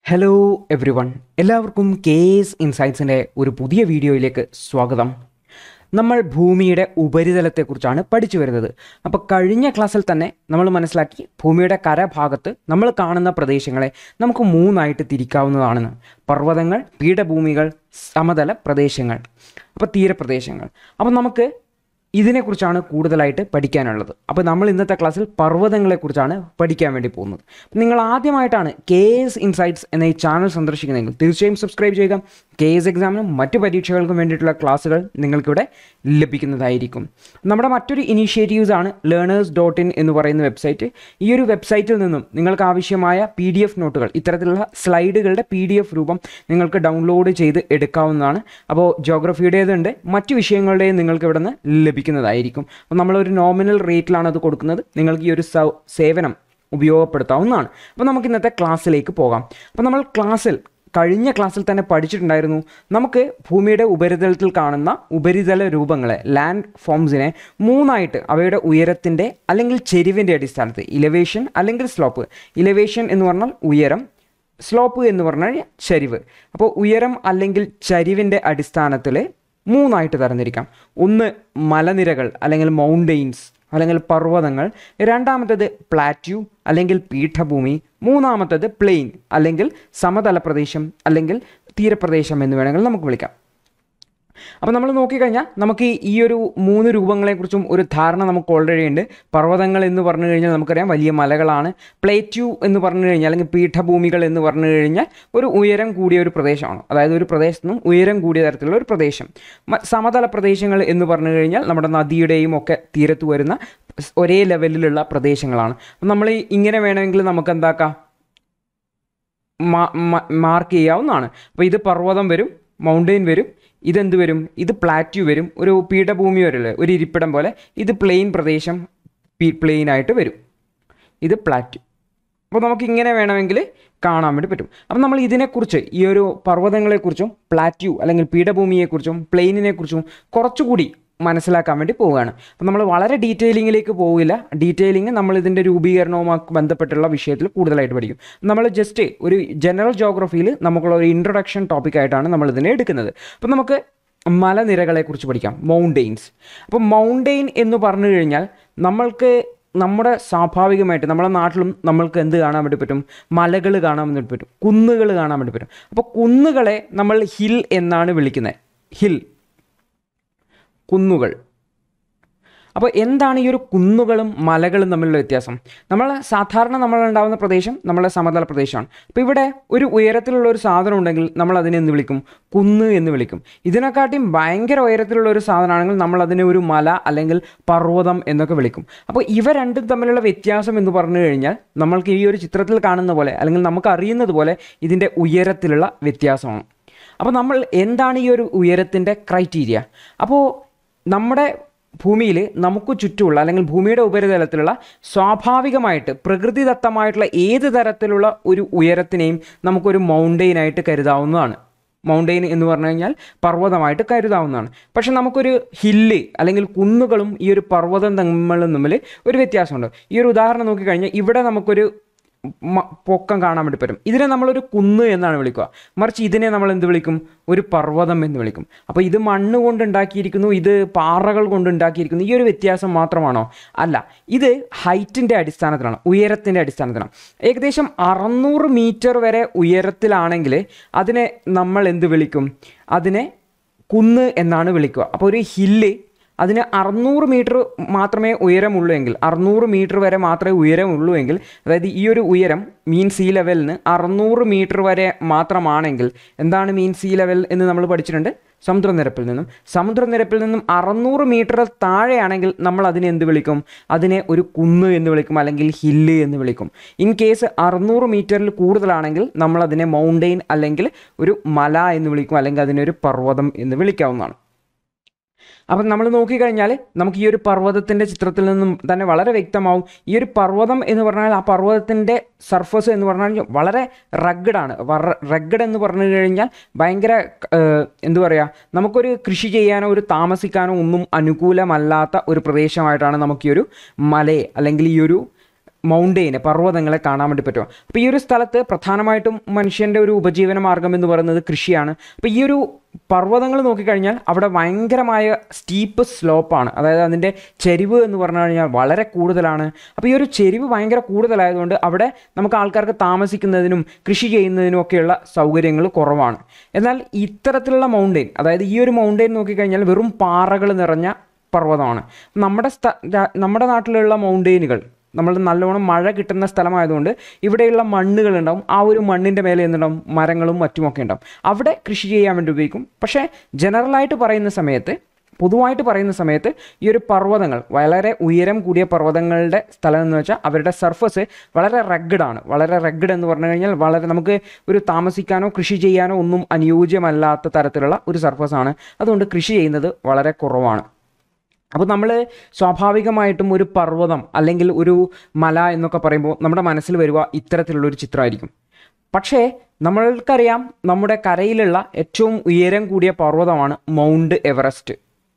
Hello everyone, എല്ലാവർക്കും KAS ഇൻസൈറ്റ്സിൻ്റെ ഒരു പുതിയ വീഡിയോയിലേക്ക് സ്വാഗതം. നമ്മൾ ഭൂമിയുടെ ഉപരിതലത്തെക്കുറിച്ചാണ് പഠിച്ചു വരുന്നത്. അപ്പോൾ കഴിഞ്ഞ ക്ലാസ്സിൽ തന്നെ നമ്മൾ മനസ്സിലാക്കി ഭൂമിയുടെ കരഭാഗത്ത് നമ്മൾ കാണുന്ന പ്രദേശങ്ങളെ നമുക്ക് മൂന്നായിട്ട് തിരിക്കാവുന്നതാണെന്ന്. പർവ്വതങ്ങൾ, പീഠഭൂമികൾ, സമതല പ്രദേശങ്ങൾ, അപ്പോൾ തീരപ്രദേശങ്ങൾ. അപ്പോൾ നമുക്ക് ഇതിനെക്കുറിച്ചാണ് കൂടുതലായിട്ട് പഠിക്കാനുള്ളത്. അപ്പോൾ നമ്മൾ ഇന്നത്തെ ക്ലാസ്സിൽ പർവ്വതങ്ങളെക്കുറിച്ചാണ് പഠിക്കാൻ വേണ്ടി പോകുന്നത്. നിങ്ങൾ ആദ്യമായിട്ടാണ് KAS ഇൻസൈറ്റ്സ് എന്ന ഈ ചാനൽ സന്ദർശിക്കുന്നതെങ്കിൽ തീർച്ചയായും സബ്സ്ക്രൈബ് ചെയ്യുക. KAS എക്സാമിനും മറ്റു പരീക്ഷകൾക്കും വേണ്ടിയിട്ടുള്ള ക്ലാസ്സുകൾ നിങ്ങൾക്കിവിടെ ലഭിക്കുന്നതായിരിക്കും. നമ്മുടെ മറ്റൊരു ഇനീഷ്യേറ്റീവ്സ് ആണ് learners.in എന്ന് പറയുന്ന വെബ്സൈറ്റ്. ഈ ഒരു വെബ്സൈറ്റിൽ നിന്നും നിങ്ങൾക്ക് ആവശ്യമായ PDF നോട്ടുകൾ, ഇത്തരത്തിലുള്ള സ്ലൈഡുകളുടെ PDF രൂപം നിങ്ങൾക്ക് ഡൗൺലോഡ് ചെയ്ത് എടുക്കാവുന്നതാണ്. അപ്പോൾ ജോഗ്രഫിയുടേതുണ്ട്, മറ്റു വിഷയങ്ങളുടെയും നിങ്ങൾക്ക് ഇവിടെ നിന്ന് ലഭിക്കുന്നതായിരിക്കും. അപ്പോൾ നമ്മളൊരു നോമിനൽ റേറ്റിലാണ് അത് കൊടുക്കുന്നത്. നിങ്ങൾക്ക് ഈ ഒരു സേവനം ഉപയോഗപ്പെടുത്താവുന്നതാണ്. അപ്പോൾ നമുക്ക് ഇന്നത്തെ ക്ലാസ്സിലേക്ക് പോകാം. അപ്പോൾ നമ്മൾ കഴിഞ്ഞ ക്ലാസ്സിൽ തന്നെ പഠിച്ചിട്ടുണ്ടായിരുന്നു, നമുക്ക് ഭൂമിയുടെ ഉപരിതലത്തിൽ കാണുന്ന ഉപരിതല രൂപങ്ങളെ, ലാൻഡ് ഫോംസിനെ മൂന്നായിട്ട് അവയുടെ ഉയരത്തിൻ്റെ അല്ലെങ്കിൽ ചെരിവിൻ്റെ അടിസ്ഥാനത്തിൽ, ഇലവേഷൻ അല്ലെങ്കിൽ സ്ലോപ്പ്. ഇലവേഷൻ എന്ന് പറഞ്ഞാൽ ഉയരം, സ്ലോപ്പ് എന്ന് പറഞ്ഞാൽ ചരിവ്. അപ്പോൾ ഉയരം അല്ലെങ്കിൽ ചരിവിൻ്റെ അടിസ്ഥാനത്തിൽ മൂന്നായിട്ട് തരംതിരിക്കാം. ഒന്ന് മലനിരകൾ അല്ലെങ്കിൽ മൗണ്ടെയിൻസ് അല്ലെങ്കിൽ പർവ്വതങ്ങൾ, രണ്ടാമത്തേത് പ്ലാറ്റ്യൂ അല്ലെങ്കിൽ പീഠഭൂമി, മൂന്നാമത്തേത് പ്ലെയിൻ അല്ലെങ്കിൽ സമതല പ്രദേശം അല്ലെങ്കിൽ തീരപ്രദേശം എന്ന് വേണമെങ്കിൽ നമുക്ക് വിളിക്കാം. അപ്പോൾ നമ്മൾ നോക്കിക്കഴിഞ്ഞാൽ നമുക്ക് ഈ ഒരു മൂന്ന് രൂപങ്ങളെക്കുറിച്ചും ഒരു ധാരണ നമുക്ക് ഓൾറെഡി ഉണ്ട്. പർവ്വതങ്ങൾ എന്ന് പറഞ്ഞു കഴിഞ്ഞാൽ നമുക്കറിയാം വലിയ മലകളാണ്. പ്ലേറ്റ്യൂ എന്ന് പറഞ്ഞു കഴിഞ്ഞാൽ അല്ലെങ്കിൽ പീഠഭൂമികൾ എന്ന് പറഞ്ഞു കഴിഞ്ഞാൽ ഒരു ഉയരം കൂടിയ ഒരു പ്രദേശമാണ്, അതായത് ഒരു പ്രദേശത്തു നിന്നും ഉയരം കൂടിയ തരത്തിലുള്ള ഒരു പ്രദേശം. സമതല പ്രദേശങ്ങൾ എന്ന് പറഞ്ഞു കഴിഞ്ഞാൽ നമ്മുടെ നദിയുടെയും ഒക്കെ തീരത്ത് വരുന്ന ഒരേ ലെവലിലുള്ള പ്രദേശങ്ങളാണ്. അപ്പം നമ്മൾ ഇങ്ങനെ വേണമെങ്കിൽ നമുക്ക് എന്താക്കാം, മാർക്ക് ചെയ്യാവുന്നതാണ്. അപ്പോൾ ഇത് പർവ്വതം വരും, മൗണ്ടെയിൻ വരും, ഇതെന്ത് വരും, ഇത് പ്ലാറ്റ്യൂ വരും, ഒരു പീഠഭൂമി വരില്ലേ, ഒരു ഇരിപ്പിടം പോലെ. ഇത് പ്ലെയിൻ പ്രദേശം, പ്ലെയിനായിട്ട് വരും, ഇത് പ്ലാറ്റ്യൂ. അപ്പോൾ നമുക്ക് ഇങ്ങനെ വേണമെങ്കിൽ കാണാൻ വേണ്ടി പറ്റും. അപ്പം നമ്മൾ ഇതിനെക്കുറിച്ച്, ഈ ഒരു പർവ്വതങ്ങളെക്കുറിച്ചും പ്ലാറ്റ്യൂ അല്ലെങ്കിൽ പീഠഭൂമിയെക്കുറിച്ചും പ്ലെയിനിനെക്കുറിച്ചും കുറച്ചുകൂടി മനസ്സിലാക്കാൻ വേണ്ടി പോവുകയാണ്. അപ്പം നമ്മൾ വളരെ ഡീറ്റെയിലിങ്ങിലേക്ക് പോവില്ല. ഡീറ്റെയിലിംഗ് നമ്മൾ ഇതിൻ്റെ രൂപീകരണവുമായി ബന്ധപ്പെട്ടുള്ള വിഷയത്തിൽ കൂടുതലായിട്ട് പഠിക്കും. നമ്മൾ ജസ്റ്റ് ഒരു ജനറൽ ജോഗ്രഫിയിൽ നമുക്കുള്ള ഒരു ഇൻട്രൊഡക്ഷൻ ടോപ്പിക്കായിട്ടാണ് നമ്മൾ ഇതിനെ എടുക്കുന്നത്. അപ്പം നമുക്ക് മലനിരകളെക്കുറിച്ച് പഠിക്കാം, മൗണ്ടെയിൻസ്. അപ്പോൾ മൗണ്ടെയിൻ എന്ന് പറഞ്ഞു കഴിഞ്ഞാൽ നമ്മുടെ സ്വാഭാവികമായിട്ട് നമ്മുടെ നാട്ടിലും നമ്മൾക്ക് എന്ത് കാണാൻ വേണ്ടി പറ്റും, മലകൾ കാണാൻ വേണ്ടി പറ്റും, കുന്നുകൾ കാണാൻ വേണ്ടി പറ്റും. അപ്പോൾ കുന്നുകളെ നമ്മൾ ഹിൽ എന്നാണ് വിളിക്കുന്നത്. ഹിൽ, കുന്നുകൾ. അപ്പോൾ എന്താണ് ഈ ഒരു കുന്നുകളും മലകളും തമ്മിലുള്ള വ്യത്യാസം? നമ്മളുണ്ടാവുന്ന പ്രദേശം നമ്മുടെ സമതല പ്രദേശമാണ്. അപ്പോൾ ഇവിടെ ഒരു ഉയരത്തിലുള്ള ഒരു സാധനം ഉണ്ടെങ്കിൽ നമ്മൾ അതിനെ എന്ത് വിളിക്കും, കുന്ന് എന്ന് വിളിക്കും. ഇതിനെക്കാട്ടിയും ഭയങ്കര ഉയരത്തിലുള്ള ഒരു സാധനമാണെങ്കിൽ നമ്മൾ അതിനെ ഒരു മല അല്ലെങ്കിൽ പർവ്വതം എന്നൊക്കെ വിളിക്കും. അപ്പോൾ ഇവ രണ്ടും തമ്മിലുള്ള വ്യത്യാസം എന്ന് പറഞ്ഞു കഴിഞ്ഞാൽ നമ്മൾക്ക് ഈ ഒരു ചിത്രത്തിൽ കാണുന്ന പോലെ അല്ലെങ്കിൽ നമുക്ക് അറിയുന്നത് പോലെ ഇതിൻ്റെ ഉയരത്തിലുള്ള വ്യത്യാസമാണ്. അപ്പോൾ നമ്മൾ എന്താണ് ഈ ഒരു ഉയരത്തിൻ്റെ ക്രൈറ്റീരിയ? അപ്പോൾ നമ്മുടെ ഭൂമിയിൽ നമുക്ക് ചുറ്റുമുള്ള അല്ലെങ്കിൽ ഭൂമിയുടെ ഉപരിതലത്തിലുള്ള സ്വാഭാവികമായിട്ട് പ്രകൃതിദത്തമായിട്ടുള്ള ഏത് തരത്തിലുള്ള ഒരു ഉയരത്തിനെയും നമുക്കൊരു മൗണ്ടെയിനായിട്ട് കരുതാവുന്നതാണ്. മൗണ്ടെയിൻ എന്ന് പറഞ്ഞു കഴിഞ്ഞാൽ പർവ്വതമായിട്ട് കരുതാവുന്നതാണ്. പക്ഷെ നമുക്കൊരു ഹില്ല് അല്ലെങ്കിൽ കുന്നുകളും ഈ ഒരു പർവ്വതം തമ്മിൽ ഒരു വ്യത്യാസമുണ്ട്. ഈ ഒരു ഉദാഹരണം നോക്കിക്കഴിഞ്ഞാൽ ഇവിടെ നമുക്കൊരു പൊക്കം കാണാൻ വേണ്ടി പറ്റും. ഇതിനെ നമ്മളൊരു കുന്ന് എന്നാണ് വിളിക്കുക. മറിച്ച് ഇതിനെ നമ്മൾ എന്ത് വിളിക്കും, ഒരു പർവ്വതം എന്ന് വിളിക്കും. അപ്പോൾ ഇത് മണ്ണ് കൊണ്ടുണ്ടാക്കിയിരിക്കുന്നു, ഇത് പാറകൾ കൊണ്ടുണ്ടാക്കിയിരിക്കുന്നു. ഈ ഒരു വ്യത്യാസം മാത്രമാണോ? അല്ല, ഇത് ഹൈറ്റിൻ്റെ അടിസ്ഥാനത്തിലാണ്, ഉയരത്തിൻ്റെ അടിസ്ഥാനത്തിലാണ്. ഏകദേശം 600 മീറ്റർ വരെ ഉയരത്തിലാണെങ്കിൽ അതിനെ നമ്മൾ എന്ത് വിളിക്കും, അതിനെ കുന്ന് എന്നാണ് വിളിക്കുക. അപ്പോൾ ഒരു ഹില്ല് അതിന് 600 മീറ്റർ മാത്രമേ ഉയരമുള്ളൂ എങ്കിൽ, 600 മീറ്റർ വരെ മാത്രമേ ഉയരമുള്ളൂ എങ്കിൽ, അതായത് ഈ ഒരു ഉയരം മീൻ സീ ലെവലിന് 600 മീറ്റർ വരെ മാത്രമാണെങ്കിൽ, എന്താണ് മീൻ സീ ലെവൽ എന്ന് നമ്മൾ പഠിച്ചിട്ടുണ്ട്, സമുദ്രനിരപ്പിൽ നിന്നും 600 മീറ്റർ താഴെയാണെങ്കിൽ നമ്മൾ അതിനെ എന്ത് വിളിക്കും, അതിനെ ഒരു കുന്ന് എന്ന് വിളിക്കും അല്ലെങ്കിൽ ഹില്ല് എന്ന് വിളിക്കും. ഇൻ കേസ് 600 മീറ്ററിൽ കൂടുതലാണെങ്കിൽ നമ്മൾ അതിനെ മൗണ്ടെയിൻ അല്ലെങ്കിൽ ഒരു മല എന്ന് വിളിക്കും, അല്ലെങ്കിൽ അതിനെ ഒരു പർവ്വതം എന്ന് വിളിക്കാവുന്നതാണ്. അപ്പം നമ്മൾ നോക്കിക്കഴിഞ്ഞാൽ നമുക്ക് ഈ ഒരു പർവ്വതത്തിൻ്റെ ചിത്രത്തിൽ നിന്നും തന്നെ വളരെ വ്യക്തമാവും. ഈ ഒരു പർവ്വതം എന്ന് പറഞ്ഞാൽ ആ പർവ്വതത്തിൻ്റെ സർഫസ് എന്ന് പറഞ്ഞാൽ വളരെ റഗ്ഗഡാണ്. റഗ്ഗഡ് എന്ന് പറഞ്ഞു കഴിഞ്ഞാൽ ഭയങ്കര എന്തു പറയുക, നമുക്കൊരു കൃഷി ചെയ്യാനോ ഒരു താമസിക്കാനോ ഒന്നും അനുകൂലമല്ലാത്ത ഒരു പ്രദേശമായിട്ടാണ് നമുക്ക് ഈ ഒരു മലയെ അല്ലെങ്കിൽ ഈ ഒരു മൗണ്ടെയിനെ പർവ്വതങ്ങളെ കാണാൻ വേണ്ടി പറ്റും. അപ്പോൾ ഈ ഒരു സ്ഥലത്ത് പ്രധാനമായിട്ടും മനുഷ്യൻ്റെ ഒരു ഉപജീവന മാർഗ്ഗം എന്ന് പറയുന്നത് കൃഷിയാണ്. അപ്പോൾ ഈ ഒരു പർവ്വതങ്ങൾ നോക്കിക്കഴിഞ്ഞാൽ അവിടെ ഭയങ്കരമായ സ്റ്റീപ്പ് സ്ലോപ്പാണ്, അതായത് അതിൻ്റെ ചെരിവ് എന്ന് പറഞ്ഞു കഴിഞ്ഞാൽ വളരെ കൂടുതലാണ്. അപ്പോൾ ഈ ഒരു ചെരിവ് ഭയങ്കര കൂടുതലായതുകൊണ്ട് അവിടെ നമുക്ക് ആൾക്കാർക്ക് താമസിക്കുന്നതിനും കൃഷി ചെയ്യുന്നതിനും ഒക്കെയുള്ള സൗകര്യങ്ങൾ കുറവാണ്. എന്നാൽ ഇത്തരത്തിലുള്ള മൗണ്ടെയിൻ, അതായത് ഈ ഒരു മൗണ്ടെയിൻ നോക്കിക്കഴിഞ്ഞാൽ വെറും പാറകൾ നിറഞ്ഞ പർവ്വതമാണ്. നമ്മുടെ നാട്ടിലുള്ള മൗണ്ടെയിനുകൾ, നമ്മൾ നല്ലോണം മഴ കിട്ടുന്ന സ്ഥലമായതുകൊണ്ട് ഇവിടെയുള്ള മണ്ണുകളുണ്ടാവും. ആ ഒരു മണ്ണിൻ്റെ മേലെ എന്തുണ്ടാവും, മരങ്ങളും മറ്റുമൊക്കെ ഉണ്ടാവും. അവിടെ കൃഷി ചെയ്യാൻ വേണ്ടി ഉപയോഗിക്കും. പക്ഷേ പൊതുവായിട്ട് പറയുന്ന സമയത്ത് ഈ ഒരു പർവ്വതങ്ങൾ, വളരെ ഉയരം കൂടിയ പർവ്വതങ്ങളുടെ സ്ഥലം എന്ന് വെച്ചാൽ അവരുടെ സർഫസ് വളരെ റഗ്ഗഡാണ്. വളരെ റഗ്ഗഡ് എന്ന് പറഞ്ഞു കഴിഞ്ഞാൽ വളരെ നമുക്ക് ഒരു താമസിക്കാനോ കൃഷി ചെയ്യാനോ ഒന്നും അനുയോജ്യമല്ലാത്ത തരത്തിലുള്ള ഒരു സർഫസാണ്. അതുകൊണ്ട് കൃഷി ചെയ്യുന്നത് വളരെ കുറവാണ്. അപ്പോൾ നമ്മൾ സ്വാഭാവികമായിട്ടും ഒരു പർവ്വതം അല്ലെങ്കിൽ ഒരു മല എന്നൊക്കെ പറയുമ്പോൾ നമ്മുടെ മനസ്സിൽ വരിക ഇത്തരത്തിലുള്ളൊരു ചിത്രമായിരിക്കും. പക്ഷേ നമ്മൾക്കറിയാം, നമ്മുടെ കരയിലുള്ള ഏറ്റവും ഉയരം കൂടിയ പർവ്വതമാണ് മൗണ്ട് എവറസ്റ്റ്.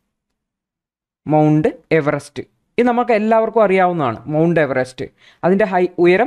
ഇത് നമുക്ക് എല്ലാവർക്കും അറിയാവുന്നതാണ്. മൗണ്ട് എവറസ്റ്റ് അതിൻ്റെ ഉയരം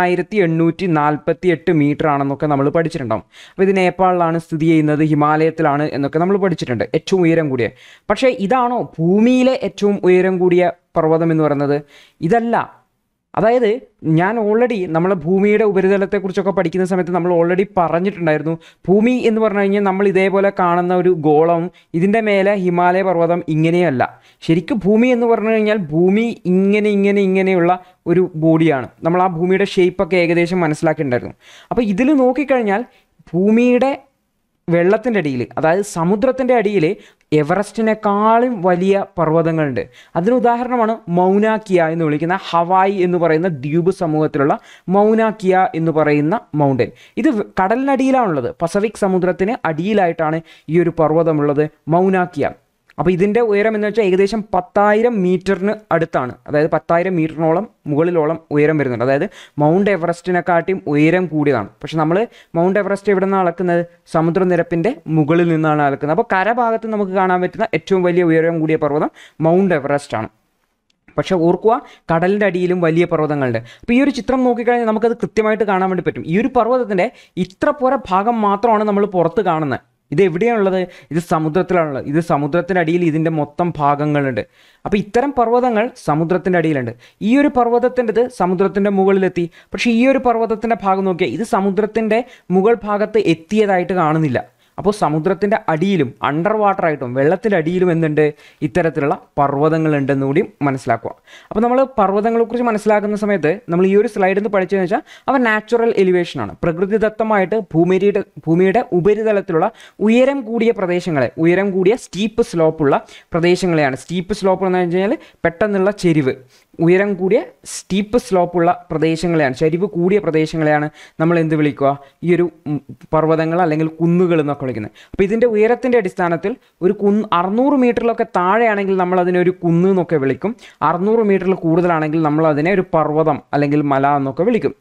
8848 മീറ്റർ ആണെന്നൊക്കെ നമ്മൾ പഠിച്ചിട്ടുണ്ടാകും. അപ്പോൾ ഇത് നേപ്പാളിലാണ് സ്ഥിതി ചെയ്യുന്നത്, ഹിമാലയത്തിലാണ് എന്നൊക്കെ നമ്മൾ പഠിച്ചിട്ടുണ്ട്, ഏറ്റവും ഉയരം കൂടിയ. പക്ഷേ ഇതാണോ ഭൂമിയിലെ ഏറ്റവും ഉയരം കൂടിയ പർവ്വതം എന്ന് പറയുന്നത്? ഇതല്ല. അതായത് ഞാൻ ഓൾറെഡി നമ്മളെ ഭൂമിയുടെ ഉപരിതലത്തെക്കുറിച്ചൊക്കെ പഠിക്കുന്ന സമയത്ത് നമ്മൾ ഓൾറെഡി പറഞ്ഞിട്ടുണ്ടായിരുന്നു, ഭൂമി എന്ന് പറഞ്ഞു കഴിഞ്ഞാൽ നമ്മൾ ഇതേപോലെ കാണുന്ന ഒരു ഗോളവും ഇതിൻ്റെ മേലെ ഹിമാലയ പർവ്വതം ഇങ്ങനെയല്ല. ശരിക്കും ഭൂമി എന്ന് പറഞ്ഞു കഴിഞ്ഞാൽ ഭൂമി ഇങ്ങനെയുള്ള ഒരു ബോഡിയാണ്. നമ്മൾ ആ ഭൂമിയുടെ ഷേപ്പൊക്കെ ഏകദേശം മനസ്സിലാക്കിയിട്ടുണ്ടായിരുന്നു. അപ്പോൾ ഇതിൽ നോക്കിക്കഴിഞ്ഞാൽ ഭൂമിയുടെ വെള്ളത്തിൻ്റെ അടിയിൽ, അതായത് സമുദ്രത്തിൻ്റെ അടിയിൽ എവറസ്റ്റിനേക്കാളും വലിയ പർവ്വതങ്ങളുണ്ട്. അതിന് ഉദാഹരണമാണ് മൗന കിയ എന്ന് വിളിക്കുന്ന ഹവായി എന്ന് പറയുന്ന ദ്വീപ് സമൂഹത്തിലുള്ള മൗന കിയ എന്ന് പറയുന്ന മൗണ്ടൻ. ഇത് കടലിനടിയിലാണുള്ളത്. പസഫിക് സമുദ്രത്തിന് അടിയിലായിട്ടാണ് ഈ ഒരു പർവ്വതമുള്ളത്, മൗന കിയ. അപ്പോൾ ഇതിൻ്റെ ഉയരം എന്ന് വെച്ചാൽ ഏകദേശം 10,000 മീറ്ററിന് അടുത്താണ്. അതായത് 10,000 മീറ്ററിനോളം മുകളിലോളം ഉയരം വരുന്നുണ്ട്. അതായത് മൗണ്ട് എവറസ്റ്റിനെക്കാട്ടിയും ഉയരം കൂടിയതാണ്. പക്ഷെ നമ്മൾ മൗണ്ട് എവറസ്റ്റ് എവിടെ നിന്നാണ് അളക്കുന്നത്? സമുദ്രനിരപ്പിൻ്റെ മുകളിൽ നിന്നാണ് അളക്കുന്നത്. അപ്പോൾ കരഭാഗത്ത് നമുക്ക് കാണാൻ പറ്റുന്ന ഏറ്റവും വലിയ ഉയരം കൂടിയ പർവ്വതം മൗണ്ട് എവറസ്റ്റ് ആണ്. പക്ഷേ ഓർക്കുക, കടലിൻ്റെ അടിയിലും വലിയ പർവ്വതങ്ങളുണ്ട്. അപ്പോൾ ഈ ഒരു ചിത്രം നോക്കിക്കഴിഞ്ഞാൽ നമുക്കത് കൃത്യമായിട്ട് കാണാൻ വേണ്ടി പറ്റും. ഈ ഒരു പർവ്വതത്തിൻ്റെ ഇത്ര പോര ഭാഗം മാത്രമാണ് നമ്മൾ പുറത്ത് കാണുന്നത്. ഇത് എവിടെയാണുള്ളത്? ഇത് സമുദ്രത്തിലാണുള്ളത്. ഇത് സമുദ്രത്തിൻ്റെ അടിയിൽ ഇതിൻ്റെ മൊത്തം ഭാഗങ്ങളുണ്ട്. അപ്പോൾ ഇത്തരം പർവ്വതങ്ങൾ സമുദ്രത്തിൻ്റെ അടിയിലുണ്ട്. ഈ ഒരു പർവ്വതത്തിൻ്റെത് സമുദ്രത്തിൻ്റെ മുകളിലെത്തി. പക്ഷേ ഈ ഒരു പർവ്വതത്തിൻ്റെ ഭാഗം നോക്കിയാൽ ഇത് സമുദ്രത്തിൻ്റെ മുകൾ ഭാഗത്ത് എത്തിയതായിട്ട് കാണുന്നില്ല. അപ്പോൾ സമുദ്രത്തിൻ്റെ അടിയിലും അണ്ടർ വാട്ടറായിട്ടും വെള്ളത്തിൻ്റെ അടിയിലും എന്തുണ്ട്? ഇത്തരത്തിലുള്ള പർവ്വതങ്ങളുണ്ടെന്ന് കൂടി മനസ്സിലാക്കുക. അപ്പോൾ നമ്മൾ പർവ്വതങ്ങളെക്കുറിച്ച് മനസ്സിലാക്കുന്ന സമയത്ത് നമ്മൾ ഈ ഒരു സ്ലൈഡിൽ നിന്ന് പഠിച്ചതെന്ന് വെച്ചാൽ അവ നാച്ചുറൽ എലിവേഷനാണ്. പ്രകൃതിദത്തമായിട്ട് ഭൂമിയുടെ ഉപരിതലത്തിലുള്ള ഉയരം കൂടിയ പ്രദേശങ്ങളെ, ഉയരം കൂടിയ സ്റ്റീപ്പ് സ്ലോപ്പുള്ള പ്രദേശങ്ങളെയാണ്. സ്റ്റീപ്പ് സ്ലോപ്പ് എന്ന് വെച്ച് കഴിഞ്ഞാൽ പെട്ടെന്നുള്ള ചെരിവ്, ഉയരം കൂടിയ സ്റ്റീപ്പ് സ്ലോപ്പുള്ള പ്രദേശങ്ങളെയാണ്, ചരിവ് കൂടിയ പ്രദേശങ്ങളെയാണ് നമ്മൾ എന്ത് വിളിക്കുക? ഈ ഒരു പർവ്വതങ്ങൾ അല്ലെങ്കിൽ കുന്നുകൾ എന്നൊക്കെ വിളിക്കുന്നത്. അപ്പോൾ ഇതിൻ്റെ ഉയരത്തിൻ്റെ അടിസ്ഥാനത്തിൽ ഒരു 600 മീറ്ററിലൊക്കെ താഴെയാണെങ്കിൽ നമ്മൾ അതിനെ ഒരു കുന്ന് എന്നൊക്കെ വിളിക്കും. 600 മീറ്ററിൽ കൂടുതലാണെങ്കിൽ നമ്മൾ അതിനെ ഒരു പർവ്വതം അല്ലെങ്കിൽ മല എന്നൊക്കെ വിളിക്കും.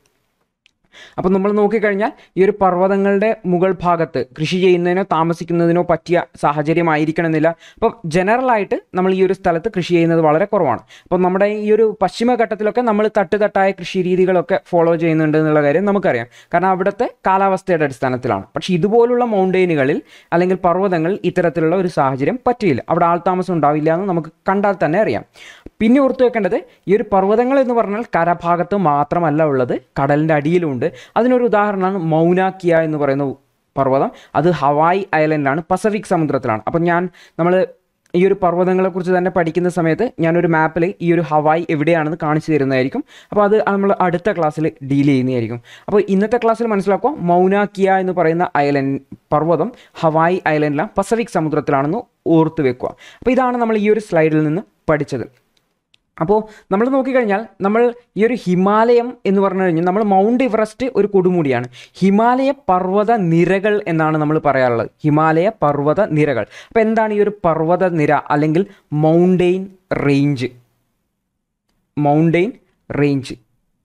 അപ്പോൾ നമ്മൾ നോക്കിക്കഴിഞ്ഞാൽ ഈ ഒരു പർവ്വതങ്ങളുടെ മുകൾ ഭാഗത്ത് കൃഷി ചെയ്യുന്നതിനോ താമസിക്കുന്നതിനോ പറ്റിയ സാഹചര്യമായിരിക്കണമെന്നില്ല. അപ്പോൾ ജനറലായിട്ട് നമ്മൾ ഈ ഒരു സ്ഥലത്ത് കൃഷി ചെയ്യുന്നത് വളരെ കുറവാണ്. അപ്പോൾ നമ്മുടെ ഈ ഒരു പശ്ചിമഘട്ടത്തിലൊക്കെ നമ്മൾ തട്ടുതട്ടായ കൃഷി രീതികളൊക്കെ ഫോളോ ചെയ്യുന്നുണ്ട് എന്നുള്ള കാര്യം നമുക്കറിയാം. കാരണം അവിടുത്തെ കാലാവസ്ഥയുടെ അടിസ്ഥാനത്തിലാണ്. പക്ഷേ ഇതുപോലുള്ള മൗണ്ടെയിനുകളിൽ അല്ലെങ്കിൽ പർവ്വതങ്ങളിൽ ഇത്തരത്തിലുള്ള ഒരു സാഹചര്യം പറ്റില്ല. അവിടെ ആൾതാമസം ഉണ്ടാവില്ല എന്ന് നമുക്ക് കണ്ടാൽ തന്നെ അറിയാം. പിന്നെ ഓർത്തു വെക്കേണ്ടത്, ഈ ഒരു പർവ്വതങ്ങൾ എന്ന് പറഞ്ഞാൽ കരഭാഗത്ത് മാത്രമല്ല ഉള്ളത്, കടലിൻ്റെ അടിയിലുമുണ്ട്. അതിനൊരു ഉദാഹരണമാണ് മൗന കിയ എന്ന് പറയുന്ന പർവ്വതം. അത് ഹവായി ഐലൻഡിലാണ്, പസഫിക് സമുദ്രത്തിലാണ്. അപ്പം നമ്മൾ ഈ ഒരു പർവ്വതങ്ങളെക്കുറിച്ച് തന്നെ പഠിക്കുന്ന സമയത്ത് ഞാനൊരു മാപ്പിൽ ഈ ഒരു ഹവായി എവിടെയാണെന്ന് കാണിച്ചു തരുന്നതായിരിക്കും. അപ്പോൾ അത് നമ്മൾ അടുത്ത ക്ലാസ്സിൽ ഡീൽ ചെയ്യുന്നതായിരിക്കും. അപ്പോൾ ഇന്നത്തെ ക്ലാസ്സിൽ മനസ്സിലാക്കുക, മൗന കിയ എന്ന് പറയുന്ന പർവ്വതം ഹവായി ഐലൻഡിലാണ്, പസഫിക് സമുദ്രത്തിലാണെന്ന് ഓർത്ത് വെക്കുക. അപ്പോൾ ഇതാണ് നമ്മൾ ഈ ഒരു സ്ലൈഡിൽ നിന്ന് പഠിച്ചത്. അപ്പോൾ നമ്മൾ നോക്കിക്കഴിഞ്ഞാൽ നമ്മൾ ഈ ഒരു ഹിമാലയം എന്ന് പറഞ്ഞു കഴിഞ്ഞാൽ നമ്മൾ മൗണ്ട് എവറസ്റ്റ് ഒരു കൊടുമുടിയാണ്. ഹിമാലയ പർവ്വത നിരകൾ എന്നാണ് നമ്മൾ പറയാറുള്ളത്, ഹിമാലയ പർവ്വത നിരകൾ. അപ്പോൾ എന്താണ് ഈ ഒരു പർവ്വത നിര അല്ലെങ്കിൽ മൗണ്ടെയിൻ റേഞ്ച്? മൗണ്ടെയിൻ റേഞ്ച്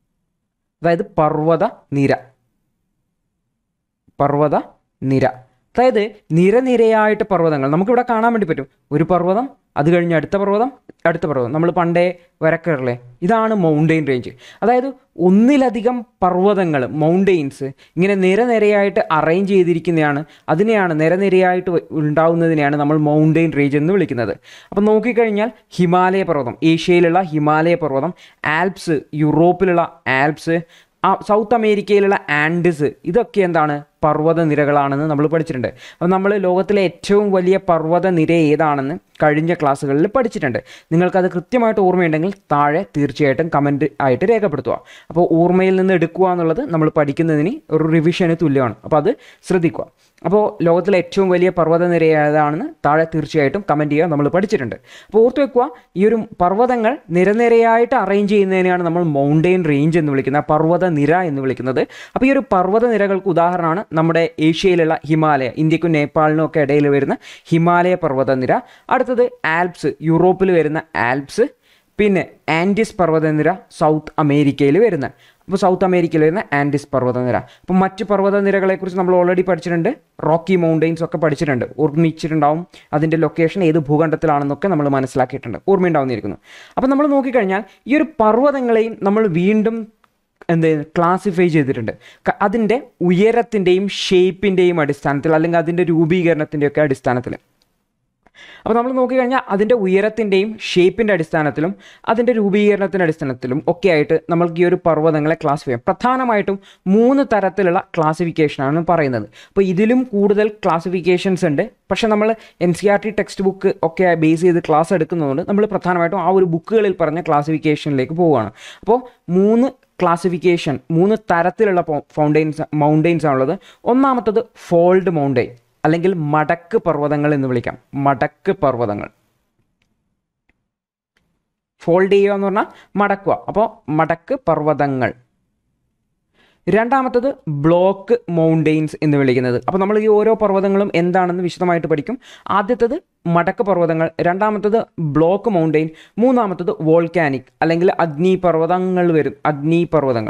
അതായത് പർവ്വത നിര. അതായത് നിരനിരയായിട്ട് പർവ്വതങ്ങൾ നമുക്കിവിടെ കാണാൻ വേണ്ടി പറ്റും. ഒരു പർവ്വതം, അത് കഴിഞ്ഞ് അടുത്ത പർവ്വതം, അടുത്ത പർവ്വതം. നമ്മൾ പണ്ടേ വരക്കാറില്ലേ, ഇതാണ് മൗണ്ടെയിൻ റേഞ്ച്. അതായത് ഒന്നിലധികം പർവ്വതങ്ങൾ, മൗണ്ടെയിൻസ് ഇങ്ങനെ നിരനിരയായിട്ട് അറേഞ്ച് ചെയ്തിരിക്കുന്നതാണ്, അതിനെയാണ് നിരനിരയായിട്ട് ഉണ്ടാവുന്നതിനെയാണ് നമ്മൾ മൗണ്ടെയിൻ റേഞ്ച് എന്ന് വിളിക്കുന്നത്. അപ്പം നോക്കിക്കഴിഞ്ഞാൽ ഹിമാലയ പർവ്വതം, ഏഷ്യയിലുള്ള ഹിമാലയ പർവ്വതം, ആൽപ്സ് യൂറോപ്പിലുള്ള ആൽപ്സ്, സൗത്ത് അമേരിക്കയിലുള്ള ആൻഡസ്, ഇതൊക്കെ എന്താണ് പർവ്വത നിരകളാണെന്ന് നമ്മൾ പഠിച്ചിട്ടുണ്ട്. അപ്പോൾ നമ്മൾ ലോകത്തിലെ ഏറ്റവും വലിയ പർവ്വത നിര ഏതാണെന്ന് കഴിഞ്ഞ ക്ലാസ്സുകളിൽ പഠിച്ചിട്ടുണ്ട്. നിങ്ങൾക്കത് കൃത്യമായിട്ട് ഓർമ്മയുണ്ടെങ്കിൽ താഴെ തീർച്ചയായിട്ടും കമൻറ്റ് ആയിട്ട് രേഖപ്പെടുത്തുക. അപ്പോൾ ഓർമ്മയിൽ നിന്ന് എടുക്കുക എന്നുള്ളത് നമ്മൾ പഠിക്കുന്നതിന് ഒരു റിവിഷന് തുല്യമാണ്. അപ്പോൾ അത് ശ്രദ്ധിക്കുക. അപ്പോൾ ലോകത്തിലെ ഏറ്റവും വലിയ പർവ്വത നിര ഏതാണെന്ന് താഴെ തീർച്ചയായിട്ടും കമൻറ്റ് ചെയ്യുക, നമ്മൾ പഠിച്ചിട്ടുണ്ട്. അപ്പോൾ ഓർത്ത് വെക്കുക, ഈ ഒരു പർവ്വതങ്ങൾ നിരനിരയായിട്ട് അറേഞ്ച് ചെയ്യുന്നതിനെയാണ് നമ്മൾ മൗണ്ടെയിൻ റേഞ്ച് എന്ന് വിളിക്കുന്നത്, പർവ്വത നിര എന്ന് വിളിക്കുന്നത്. അപ്പോൾ ഈ ഒരു പർവ്വത നിരകൾക്ക് ഉദാഹരണമാണ് നമ്മുടെ ഏഷ്യയിലുള്ള ഹിമാലയ, ഇന്ത്യക്കും നേപ്പാളിനും ഒക്കെ ഇടയിൽ വരുന്ന ഹിമാലയ പർവ്വതനിര. അടുത്തത് ആൽപ്സ്, യൂറോപ്പിൽ വരുന്ന ആൽപ്സ്. പിന്നെ ആൻഡീസ് പർവ്വതനിര, സൗത്ത് അമേരിക്കയിൽ വരുന്ന, അപ്പോൾ സൗത്ത് അമേരിക്കയിൽ വരുന്ന ആൻഡീസ് പർവ്വതനിര. അപ്പോൾ മറ്റ് പർവ്വതനിരകളെക്കുറിച്ച് നമ്മൾ ഓൾറെഡി പഠിച്ചിട്ടുണ്ട്. റോക്കി മൗണ്ടെയിൻസ് ഒക്കെ പഠിച്ചിട്ടുണ്ട്, ഓർമ്മിച്ചിട്ടുണ്ടാവും. അതിൻ്റെ ലൊക്കേഷൻ ഏത് ഭൂഖണ്ഡത്തിലാണെന്നൊക്കെ നമ്മൾ മനസ്സിലാക്കിയിട്ടുണ്ട്, ഓർമ്മയുണ്ടാവുന്നിരിക്കുന്നു. അപ്പോൾ നമ്മൾ നോക്കിക്കഴിഞ്ഞാൽ ഈ ഒരു പർവ്വതങ്ങളെയും നമ്മൾ വീണ്ടും ക്ലാസിഫൈ ചെയ്തിട്ടുണ്ട്. അതിൻ്റെ ഉയരത്തിൻ്റെയും ഷേപ്പിൻ്റെയും അടിസ്ഥാനത്തിൽ, അല്ലെങ്കിൽ അതിൻ്റെ രൂപീകരണത്തിൻ്റെയൊക്കെ അടിസ്ഥാനത്തിൽ. അപ്പോൾ നമ്മൾ നോക്കിക്കഴിഞ്ഞാൽ അതിൻ്റെ ഉയരത്തിൻ്റെയും ഷേപ്പിൻ്റെ അടിസ്ഥാനത്തിലും അതിൻ്റെ രൂപീകരണത്തിൻ്റെ അടിസ്ഥാനത്തിലും ഒക്കെ ആയിട്ട് നമ്മൾക്ക് ഈ ഒരു പർവ്വതങ്ങളെ ക്ലാസിഫൈ ചെയ്യാം. പ്രധാനമായിട്ടും 3 തരത്തിലുള്ള ക്ലാസിഫിക്കേഷനാണ് പറയുന്നത്. അപ്പോൾ ഇതിലും കൂടുതൽ ക്ലാസിഫിക്കേഷൻസ് ഉണ്ട്. പക്ഷേ നമ്മൾ NCERT ടെക്സ്റ്റ് ബുക്ക് ഒക്കെ ബേസ് ചെയ്ത് ക്ലാസ് എടുക്കുന്നതുകൊണ്ട് നമ്മൾ പ്രധാനമായിട്ടും ആ ഒരു ബുക്കുകളിൽ പറഞ്ഞ ക്ലാസിഫിക്കേഷനിലേക്ക് പോവുകയാണ്. അപ്പോൾ 3 തരത്തിലുള്ള മൗണ്ടെയിൻസ് ആണുള്ളത്. ഒന്നാമത്തത് ഫോൾഡ് മൗണ്ടെയിൻ, അല്ലെങ്കിൽ മടക്ക് പർവ്വതങ്ങൾ എന്ന് വിളിക്കാം. മടക്ക് പർവ്വതങ്ങൾ, ഫോൾഡ് ചെയ്യുക എന്ന് പറഞ്ഞാൽ മടക്കുക, അപ്പോൾ മടക്ക് പർവ്വതങ്ങൾ. രണ്ടാമത്തത് ബ്ലോക്ക് മൗണ്ടെയിൻസ് എന്ന് വിളിക്കുന്നത്. അപ്പോൾ നമ്മൾ ഈ ഓരോ പർവ്വതങ്ങളും എന്താണെന്ന് വിശദമായിട്ട് പഠിക്കും. ആദ്യത്തത് മടക്ക് പർവ്വതങ്ങൾ, രണ്ടാമത്തത് ബ്ലോക്ക് മൗണ്ടെയിൻ, മൂന്നാമത്തത് വോൾക്കാനിക് അല്ലെങ്കിൽ അഗ്നിപർവ്വതങ്ങൾ വരും. അഗ്നിപർവ്വതങ്ങൾ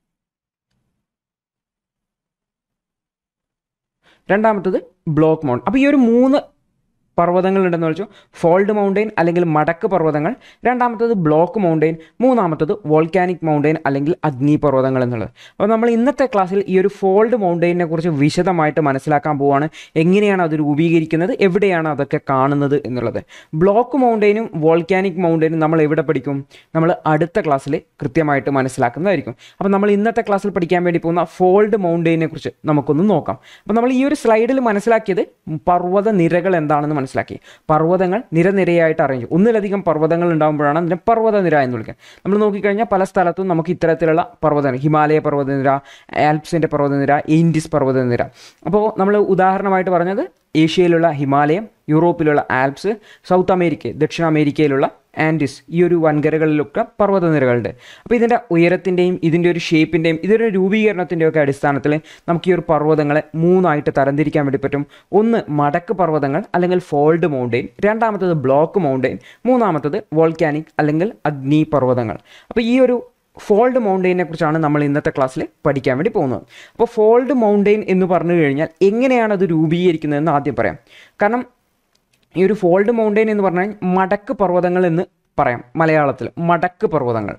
രണ്ടാമത്തത് ബ്ലോക്ക് മൗണ്ടെയിൻ. അപ്പോൾ ഈ ഒരു 3 പർവ്വതങ്ങൾ ഉണ്ടെന്ന് വെച്ചു. ഫോൾഡ് മൗണ്ടെയിൻ അല്ലെങ്കിൽ മടക്ക് പർവ്വതങ്ങൾ, രണ്ടാമത്തത് ബ്ലോക്ക് മൗണ്ടെയിൻ, മൂന്നാമത്തത് വോൾക്കാനിക് മൗണ്ടെയിൻ അല്ലെങ്കിൽ അഗ്നിപർവ്വതങ്ങൾ എന്നുള്ളത്. അപ്പോൾ നമ്മൾ ഇന്നത്തെ ക്ലാസ്സിൽ ഈ ഒരു ഫോൾഡ് മൗണ്ടെയിനെ കുറിച്ച് വിശദമായിട്ട് മനസ്സിലാക്കാൻ പോവുകയാണ്. എങ്ങനെയാണ് അത് രൂപീകരിക്കുന്നത്, എവിടെയാണ് അതൊക്കെ കാണുന്നത് എന്നുള്ളത്. ബ്ലോക്ക് മൗണ്ടെയിനും വോൾക്കാനിക് മൗണ്ടെയിനും നമ്മൾ എവിടെ പഠിക്കും, നമ്മൾ അടുത്ത ക്ലാസ്സിൽ കൃത്യമായിട്ട് മനസ്സിലാക്കുന്നതായിരിക്കും. അപ്പോൾ നമ്മൾ ഇന്നത്തെ ക്ലാസ്സിൽ പഠിക്കാൻ വേണ്ടി പോകുന്ന ഫോൾഡ് മൗണ്ടെയിനെ കുറിച്ച് നമുക്കൊന്ന് നോക്കാം. അപ്പോൾ നമ്മൾ ഈ ഒരു സ്ലൈഡിൽ മനസ്സിലാക്കിയത് പർവ്വത നിരകൾ എന്താണെന്ന് മനസ്സിലാക്കി. പർവ്വതങ്ങൾ നിരനിരയായിട്ട് അറേഞ്ച്, ഒന്നിലധികം പർവ്വതങ്ങൾ ഉണ്ടാകുമ്പോഴാണ് അതിനെ പർവ്വതനിര എന്ന് വിളിക്കുക. നമ്മൾ നോക്കിക്കഴിഞ്ഞാൽ പല സ്ഥലത്തും നമുക്ക് ഇത്തരത്തിലുള്ള പർവ്വതനിര, ഹിമാലയ പർവ്വതനിര, ആൽപ്സിൻ്റെ പർവ്വതനിര, ആൻഡീസ് പർവ്വതനിര. അപ്പോൾ നമ്മൾ ഉദാഹരണമായിട്ട് പറഞ്ഞത് ഏഷ്യയിലുള്ള ഹിമാലയം, യൂറോപ്പിലുള്ള ആൽപ്സ്, സൗത്ത് അമേരിക്ക, ദക്ഷിണ അമേരിക്കയിലുള്ള ആൻഡീസ്, ഈ ഒരു വൻകരകളിലൊക്കെ പർവ്വതനിരകളുണ്ട്. അപ്പോൾ ഇതിൻ്റെ ഉയരത്തിൻ്റെയും ഇതിൻ്റെ ഒരു ഷേപ്പിൻ്റെയും ഇതിൻ്റെ രൂപീകരണത്തിൻ്റെയും ഒക്കെ അടിസ്ഥാനത്തിൽ നമുക്ക് ഈ ഒരു പർവ്വതങ്ങളെ 3 തരംതിരിക്കാൻ വേണ്ടി പറ്റും. ഒന്ന് മടക്ക് പർവ്വതങ്ങൾ അല്ലെങ്കിൽ ഫോൾഡ് മൗണ്ടെയിൻ, രണ്ടാമത്തത് ബ്ലോക്ക് മൗണ്ടെയിൻ, മൂന്നാമത്തത് വോൾക്കാനിക് അല്ലെങ്കിൽ അഗ്നി പർവ്വതങ്ങൾ. അപ്പോൾ ഈ ഒരു ഫോൾഡ് മൗണ്ടെയിനെ കുറിച്ചാണ് നമ്മൾ ഇന്നത്തെ ക്ലാസ്സിൽ പഠിക്കാൻ വേണ്ടി പോകുന്നത്. അപ്പോൾ ഫോൾഡ് മൗണ്ടെയിൻ എന്ന് പറഞ്ഞു കഴിഞ്ഞാൽ എങ്ങനെയാണ് അത് രൂപീകരിക്കുന്നതെന്ന് ആദ്യം പറയാം. കാരണം ഈ ഒരു ഫോൾഡ് മൗണ്ടെയിൻ എന്ന് പറഞ്ഞാൽ മടക്ക് പർവ്വതങ്ങൾ എന്ന് പറയാം മലയാളത്തിൽ. മടക്ക് പർവ്വതങ്ങൾ.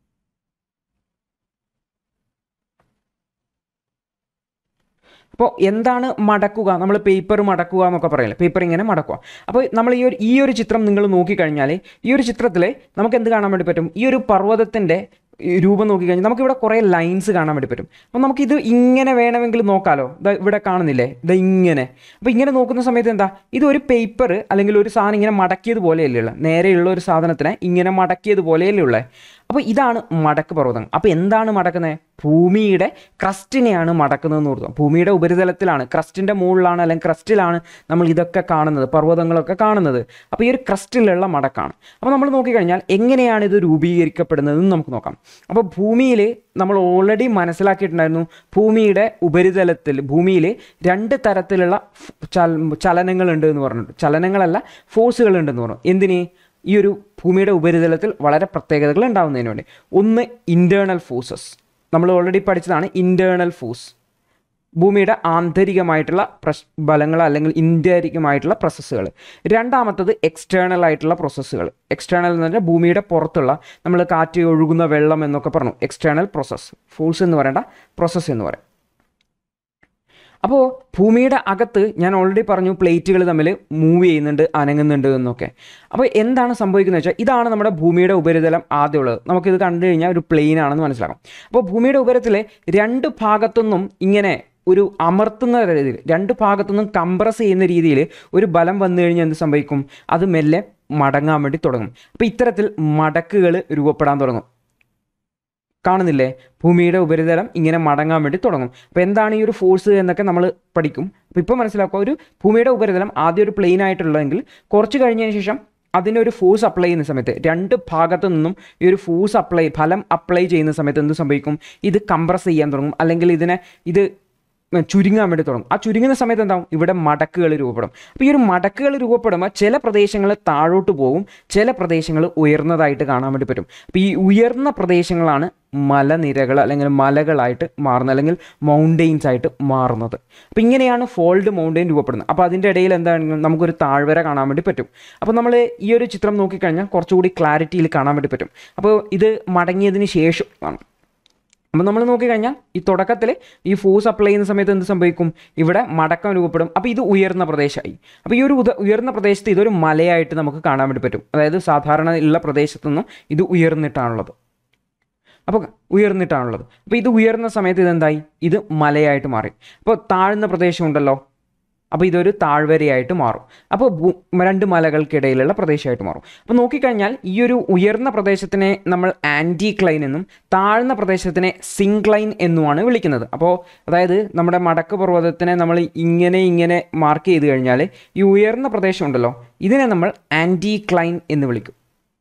അപ്പോൾ എന്താണ് മടക്കുക, നമ്മൾ പേപ്പർ മടക്കുക എന്നൊക്കെ പറയില്ലേ, പേപ്പർ ഇങ്ങനെ മടക്കുക. അപ്പോൾ നമ്മൾ ഈ ഒരു ചിത്രം നിങ്ങൾ നോക്കിക്കഴിഞ്ഞാൽ ഈ ഒരു ചിത്രത്തിൽ നമുക്ക് എന്ത് കാണാൻ വേണ്ടി പറ്റും, ഈ ഒരു പർവ്വതത്തിൻ്റെ രൂപം നോക്കിക്കഴിഞ്ഞാൽ നമുക്കിവിടെ കുറേ ലൈൻസ് കാണാൻ വേണ്ടി പറ്റും. അപ്പോൾ നമുക്കിത് ഇങ്ങനെ വേണമെങ്കിൽ നോക്കാമല്ലോ. ഇവിടെ കാണുന്നില്ലേ, ഇങ്ങനെ. അപ്പോൾ ഇങ്ങനെ നോക്കുന്ന സമയത്ത് എന്താ, ഇതൊരു പേപ്പർ അല്ലെങ്കിൽ ഒരു സാധനം ഇങ്ങനെ മടക്കിയത് പോലെയല്ലേ ഉള്ളത്, നേരെയുള്ള ഒരു സാധനത്തിനെ ഇങ്ങനെ മടക്കിയത് പോലെയല്ലേ ഉള്ളത്. അപ്പോൾ ഇതാണ് മടക്ക് പർവ്വതങ്ങൾ. അപ്പോൾ എന്താണ് മടക്കുന്നത്, ഭൂമിയുടെ ക്രസ്റ്റിനെയാണ് മടക്കുന്നതെന്ന് ഓർക്കുക. ഭൂമിയുടെ ഉപരിതലത്തിലാണ്, ക്രസ്റ്റിൻ്റെ മുകളിലാണ് അല്ലെങ്കിൽ ക്രസ്റ്റിലാണ് നമ്മൾ ഇതൊക്കെ കാണുന്നത്, പർവ്വതങ്ങളൊക്കെ കാണുന്നത്. അപ്പോൾ ഈ ഒരു ക്രസ്റ്റിലുള്ള മടക്കാണ്. അപ്പോൾ നമ്മൾ നോക്കിക്കഴിഞ്ഞാൽ എങ്ങനെയാണ് ഇത് രൂപീകരിക്കപ്പെടുന്നതെന്ന് നമുക്ക് നോക്കാം. അപ്പോൾ ഭൂമിയിൽ നമ്മൾ ഓൾറെഡി മനസ്സിലാക്കിയിട്ടുണ്ടായിരുന്നു, ഭൂമിയുടെ ഉപരിതലത്തിൽ ഭൂമിയിൽ 2 തരത്തിലുള്ള ചലനങ്ങളുണ്ട് എന്ന് പറഞ്ഞിട്ടുണ്ട്. ചലനങ്ങളല്ല, ഫോഴ്സുകളുണ്ടെന്ന് പറഞ്ഞു. എന്തിന്, ഈ ഒരു ഭൂമിയുടെ ഉപരിതലത്തിൽ വളരെ പ്രത്യേകതകൾ ഉണ്ടാകുന്നതിന് വേണ്ടി. ഒന്ന് ഇൻറ്റേർണൽ ഫോഴ്സസ്, നമ്മൾ ഓൾറെഡി പഠിച്ചതാണ് ഇൻറ്റേർണൽ ഫോഴ്സ്. ഭൂമിയുടെ ആന്തരികമായിട്ടുള്ള ബലങ്ങൾ അല്ലെങ്കിൽ ഇൻഡയറക്റ്റുമായിട്ടുള്ള പ്രോസസ്സുകൾ. രണ്ടാമത്തത് എക്സ്റ്റേണൽ ആയിട്ടുള്ള പ്രോസസ്സുകൾ. എക്സ്റ്റേണൽ എന്ന് പറഞ്ഞാൽ ഭൂമിയുടെ പുറത്തുള്ള, നമ്മൾ കാറ്റ്, ഒഴുകുന്ന വെള്ളം എന്നൊക്കെ പറഞ്ഞു, എക്സ്റ്റേണൽ പ്രോസസ്സ്. ഫോഴ്സ് എന്ന് പറയേണ്ട, പ്രോസസ്സ് എന്ന് പറയാം. അപ്പോൾ ഭൂമിയുടെ അകത്ത് ഞാൻ ഓൾറെഡി പറഞ്ഞു പ്ലേറ്റുകൾ തമ്മിൽ മൂവ് ചെയ്യുന്നുണ്ട്, അനങ്ങുന്നുണ്ട് എന്നൊക്കെ. അപ്പോൾ എന്താണ് സംഭവിക്കുന്നത് വെച്ചാൽ, ഇതാണ് നമ്മുടെ ഭൂമിയുടെ ഉപരിതലം ആദ്യമുള്ളത്. നമുക്കിത് കണ്ടു കഴിഞ്ഞാൽ ഒരു പ്ലെയിൻ ആണെന്ന് മനസ്സിലാക്കാം. അപ്പോൾ ഭൂമിയുടെ ഉപരിതലത്തിലെ രണ്ട് ഭാഗത്തുനിന്നും ഇങ്ങനെ ഒരു അമർത്തുന്ന രീതിയിൽ, രണ്ട് ഭാഗത്തുനിന്നും കംപ്രസ് ചെയ്യുന്ന രീതിയിൽ ഒരു ബലം വന്നു കഴിഞ്ഞാൽ എന്ത് സംഭവിക്കും? അത് മെല്ലെ മടങ്ങാൻ വേണ്ടി തുടങ്ങും. അപ്പോൾ ഇത്തരത്തിൽ മടക്കുകൾ രൂപപ്പെടാൻ തുടങ്ങും. കാണുന്നില്ലേ? ഭൂമിയുടെ ഉപരിതലം ഇങ്ങനെ മടങ്ങാൻ വേണ്ടി തുടങ്ങും. അപ്പോൾ എന്താണ് ഈ ഒരു ഫോഴ്സ് എന്നൊക്കെ നമ്മൾ പഠിക്കും. അപ്പോൾ ഇപ്പോൾ മനസ്സിലാക്കുക, ഒരു ഭൂമിയുടെ ഉപരിതലം ആദ്യം ഒരു പ്ലെയിൻ ആയിട്ടുള്ളതെങ്കിൽ കുറച്ച് കഴിഞ്ഞതിന് ശേഷം അതിനൊരു ഫോഴ്സ് അപ്ലൈ ചെയ്യുന്ന സമയത്ത്, രണ്ട് ഭാഗത്തു നിന്നും ഈ ഒരു ഫോഴ്സ് ഫലം അപ്ലൈ ചെയ്യുന്ന സമയത്ത് എന്ത് സംഭവിക്കും? ഇത് കംപ്രസ് ചെയ്യാൻ തുടങ്ങും, അല്ലെങ്കിൽ ഇത് ചുരുങ്ങാൻ വേണ്ടി തുടങ്ങും. ആ ചുരുങ്ങുന്ന സമയത്ത് എന്താവും? ഇവിടെ മടക്കുകൾ രൂപപ്പെടും. അപ്പോൾ ഈ ഒരു മടക്കുകൾ രൂപപ്പെടുമ്പോൾ ചില പ്രദേശങ്ങൾ താഴോട്ട് പോകും, ചില പ്രദേശങ്ങൾ ഉയർന്നതായിട്ട് കാണാൻ വേണ്ടി പറ്റും. അപ്പോൾ ഈ ഉയർന്ന പ്രദേശങ്ങളാണ് മലനിരകൾ അല്ലെങ്കിൽ മലകളായിട്ട് മാറുന്നത്, അല്ലെങ്കിൽ മൗണ്ടെയിൻസ് ആയിട്ട് മാറുന്നത്. അപ്പോൾ ഇങ്ങനെയാണ് ഫോൾഡ് മൗണ്ടെയിൻ രൂപപ്പെടുന്നത്. അപ്പോൾ അതിൻ്റെ ഇടയിൽ എന്താണ്, നമുക്കൊരു താഴ്വര കാണാൻ വേണ്ടി പറ്റും. അപ്പോൾ നമ്മൾ ഈ ഒരു ചിത്രം നോക്കിക്കഴിഞ്ഞാൽ കുറച്ചുകൂടി ക്ലാരിറ്റിയിൽ കാണാൻ വേണ്ടി പറ്റും. അപ്പോൾ ഇത് മടങ്ങിയതിന് ശേഷം ആണ്. അപ്പോൾ നമ്മൾ നോക്കിക്കഴിഞ്ഞാൽ ഈ തുടക്കത്തിൽ ഈ ഫോഴ്സ് അപ്ലൈ ചെയ്യുന്ന സമയത്ത് എന്ത് സംഭവിക്കും? ഇവിടെ മടക്കം രൂപപ്പെടും. അപ്പോൾ ഇത് ഉയർന്ന പ്രദേശമായി. അപ്പോൾ ഈ ഒരു ഉയർന്ന പ്രദേശത്ത് ഇതൊരു മലയായിട്ട് നമുക്ക് കാണാൻ വേണ്ടി പറ്റും. അതായത് സാധാരണ ഉള്ള പ്രദേശത്തു നിന്നും ഇത് ഉയർന്നിട്ടാണുള്ളത്. അപ്പോൾ ഇത് ഉയർന്ന സമയത്ത് ഇതെന്തായി? ഇത് മലയായിട്ട് മാറി. അപ്പോൾ താഴ്ന്ന പ്രദേശമുണ്ടല്ലോ, അപ്പോൾ ഇതൊരു താഴ്വരയായിട്ട് മാറും. അപ്പോൾ രണ്ട് മലകൾക്കിടയിലുള്ള പ്രദേശമായിട്ട് മാറും. അപ്പോൾ നോക്കിക്കഴിഞ്ഞാൽ ഈ ഒരു ഉയർന്ന പ്രദേശത്തിനെ നമ്മൾ ആൻറ്റിക്ലൈൻ എന്നും താഴ്ന്ന പ്രദേശത്തിനെ സിൻക്ലൈൻ എന്നുമാണ് വിളിക്കുന്നത്. അപ്പോൾ അതായത് നമ്മുടെ മടക്ക് പർവ്വതത്തിനെ നമ്മൾ ഇങ്ങനെ മാർക്ക് ചെയ്ത് കഴിഞ്ഞാൽ ഈ ഉയർന്ന പ്രദേശം ഉണ്ടല്ലോ, ഇതിനെ നമ്മൾ ആൻറ്റിക്ലൈൻ എന്ന് വിളിക്കും.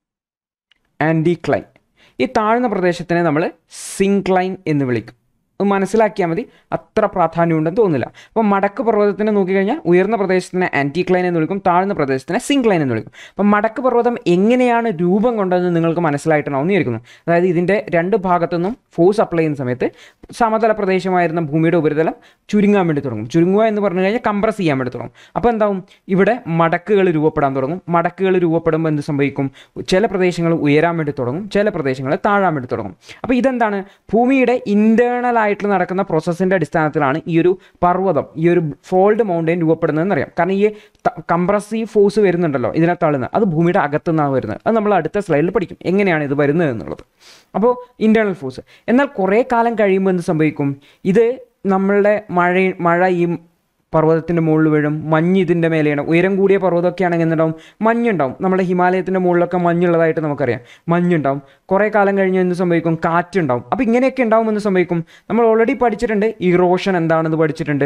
ആൻറ്റിക്ലൈൻ. ഈ താഴ്ന്ന പ്രദേശത്തിനെ നമ്മൾ സിൻക്ലൈൻ എന്ന് വിളിക്കും. മനസ്സിലാക്കിയാൽ മതി, അത്ര പ്രാധാന്യമുണ്ടെന്ന് തോന്നുന്നില്ല. അപ്പോൾ മടക്ക് പർവ്വതത്തിനെ നോക്കിക്കഴിഞ്ഞാൽ ഉയർന്ന പ്രദേശത്തിനെ ആൻറ്റിക്ലൈൻ എന്ന് വിളിക്കും, താഴ്ന്ന പ്രദേശത്തിനെ സിൻക്ലൈൻ എന്ന് വിളിക്കും. അപ്പോൾ മടക്ക് പർവ്വതം എങ്ങനെയാണ് രൂപം കൊണ്ടതെന്ന് നിങ്ങൾക്ക് മനസ്സിലായിട്ടുണ്ടാവും ഇരിക്കുന്നു. അതായത് ഇതിൻ്റെ രണ്ട് ഭാഗത്തുനിന്നും ഫോഴ്സ് അപ്ലൈ ചെയ്യുന്ന സമയത്ത് സമതല പ്രദേശമായിരുന്ന ഭൂമിയുടെ ഉപരിതലം ചുരുങ്ങാൻ വേണ്ടി തുടങ്ങും. ചുരുങ്ങുക എന്ന് പറഞ്ഞു കഴിഞ്ഞാൽ കംപ്രസ് ചെയ്യാൻ വേണ്ടി തുടങ്ങും. അപ്പോൾ എന്താവും? ഇവിടെ മടക്കുകൾ രൂപപ്പെടാൻ തുടങ്ങും. മടക്കുകൾ രൂപപ്പെടുമ്പോൾ എന്ത് സംഭവിക്കും? ചില പ്രദേശങ്ങൾ ഉയരാൻ വേണ്ടി തുടങ്ങും, ചില പ്രദേശങ്ങൾ താഴാൻ വേണ്ടി തുടങ്ങും. അപ്പോൾ ഇതെന്താണ്? ഭൂമിയുടെ ഇൻറ്റേർണൽ ആയിട്ട് നടക്കുന്ന പ്രോസസ്സിൻ്റെ അടിസ്ഥാനത്തിലാണ് ഈ ഒരു പർവ്വതം, ഈ ഒരു ഫോൾഡ് മൗണ്ടെയിൻ രൂപപ്പെടുന്നതെന്ന് അറിയാം. കാരണം ഈ കംപ്രസീവ് ഫോഴ്സ് വരുന്നുണ്ടല്ലോ ഇതിനെ തള്ളുന്ന, അത് ഭൂമിയുടെ അകത്തുനിന്നാണ് വരുന്നത്. അത് നമ്മൾ അടുത്ത സ്ലൈഡിൽ പഠിക്കും എങ്ങനെയാണ് ഇത് വരുന്നത് എന്നുള്ളത്. അപ്പോൾ ഇൻറ്റേർണൽ ഫോഴ്സ്. എന്നാൽ കുറേ കാലം കഴിയുമ്പോൾ എന്ത് സംഭവിക്കും? ഇത് നമ്മളുടെ മഴ ഈ പർവ്വതത്തിൻ്റെ മുകളിൽ വീഴും, മഞ്ഞ് ഇതിൻ്റെ മേലെയാണ്. ഉയരം കൂടിയ പർവ്വതമൊക്കെ ആണെങ്കിൽ എന്തുണ്ടാവും? മഞ്ഞുണ്ടാവും. നമ്മുടെ ഹിമാലയത്തിൻ്റെ മുകളിലൊക്കെ മഞ്ഞുള്ളതായിട്ട് നമുക്കറിയാം. മഞ്ഞുണ്ടാവും. കുറേ കാലം കഴിഞ്ഞ് എന്ത് സംഭവിക്കും? കാറ്റുണ്ടാവും. അപ്പോൾ ഇങ്ങനെയൊക്കെ ഉണ്ടാവുമെന്ന് സംഭവിക്കും. നമ്മൾ ഓൾറെഡി പഠിച്ചിട്ടുണ്ട്, ഇറോഷൻ എന്താണെന്ന് പഠിച്ചിട്ടുണ്ട്.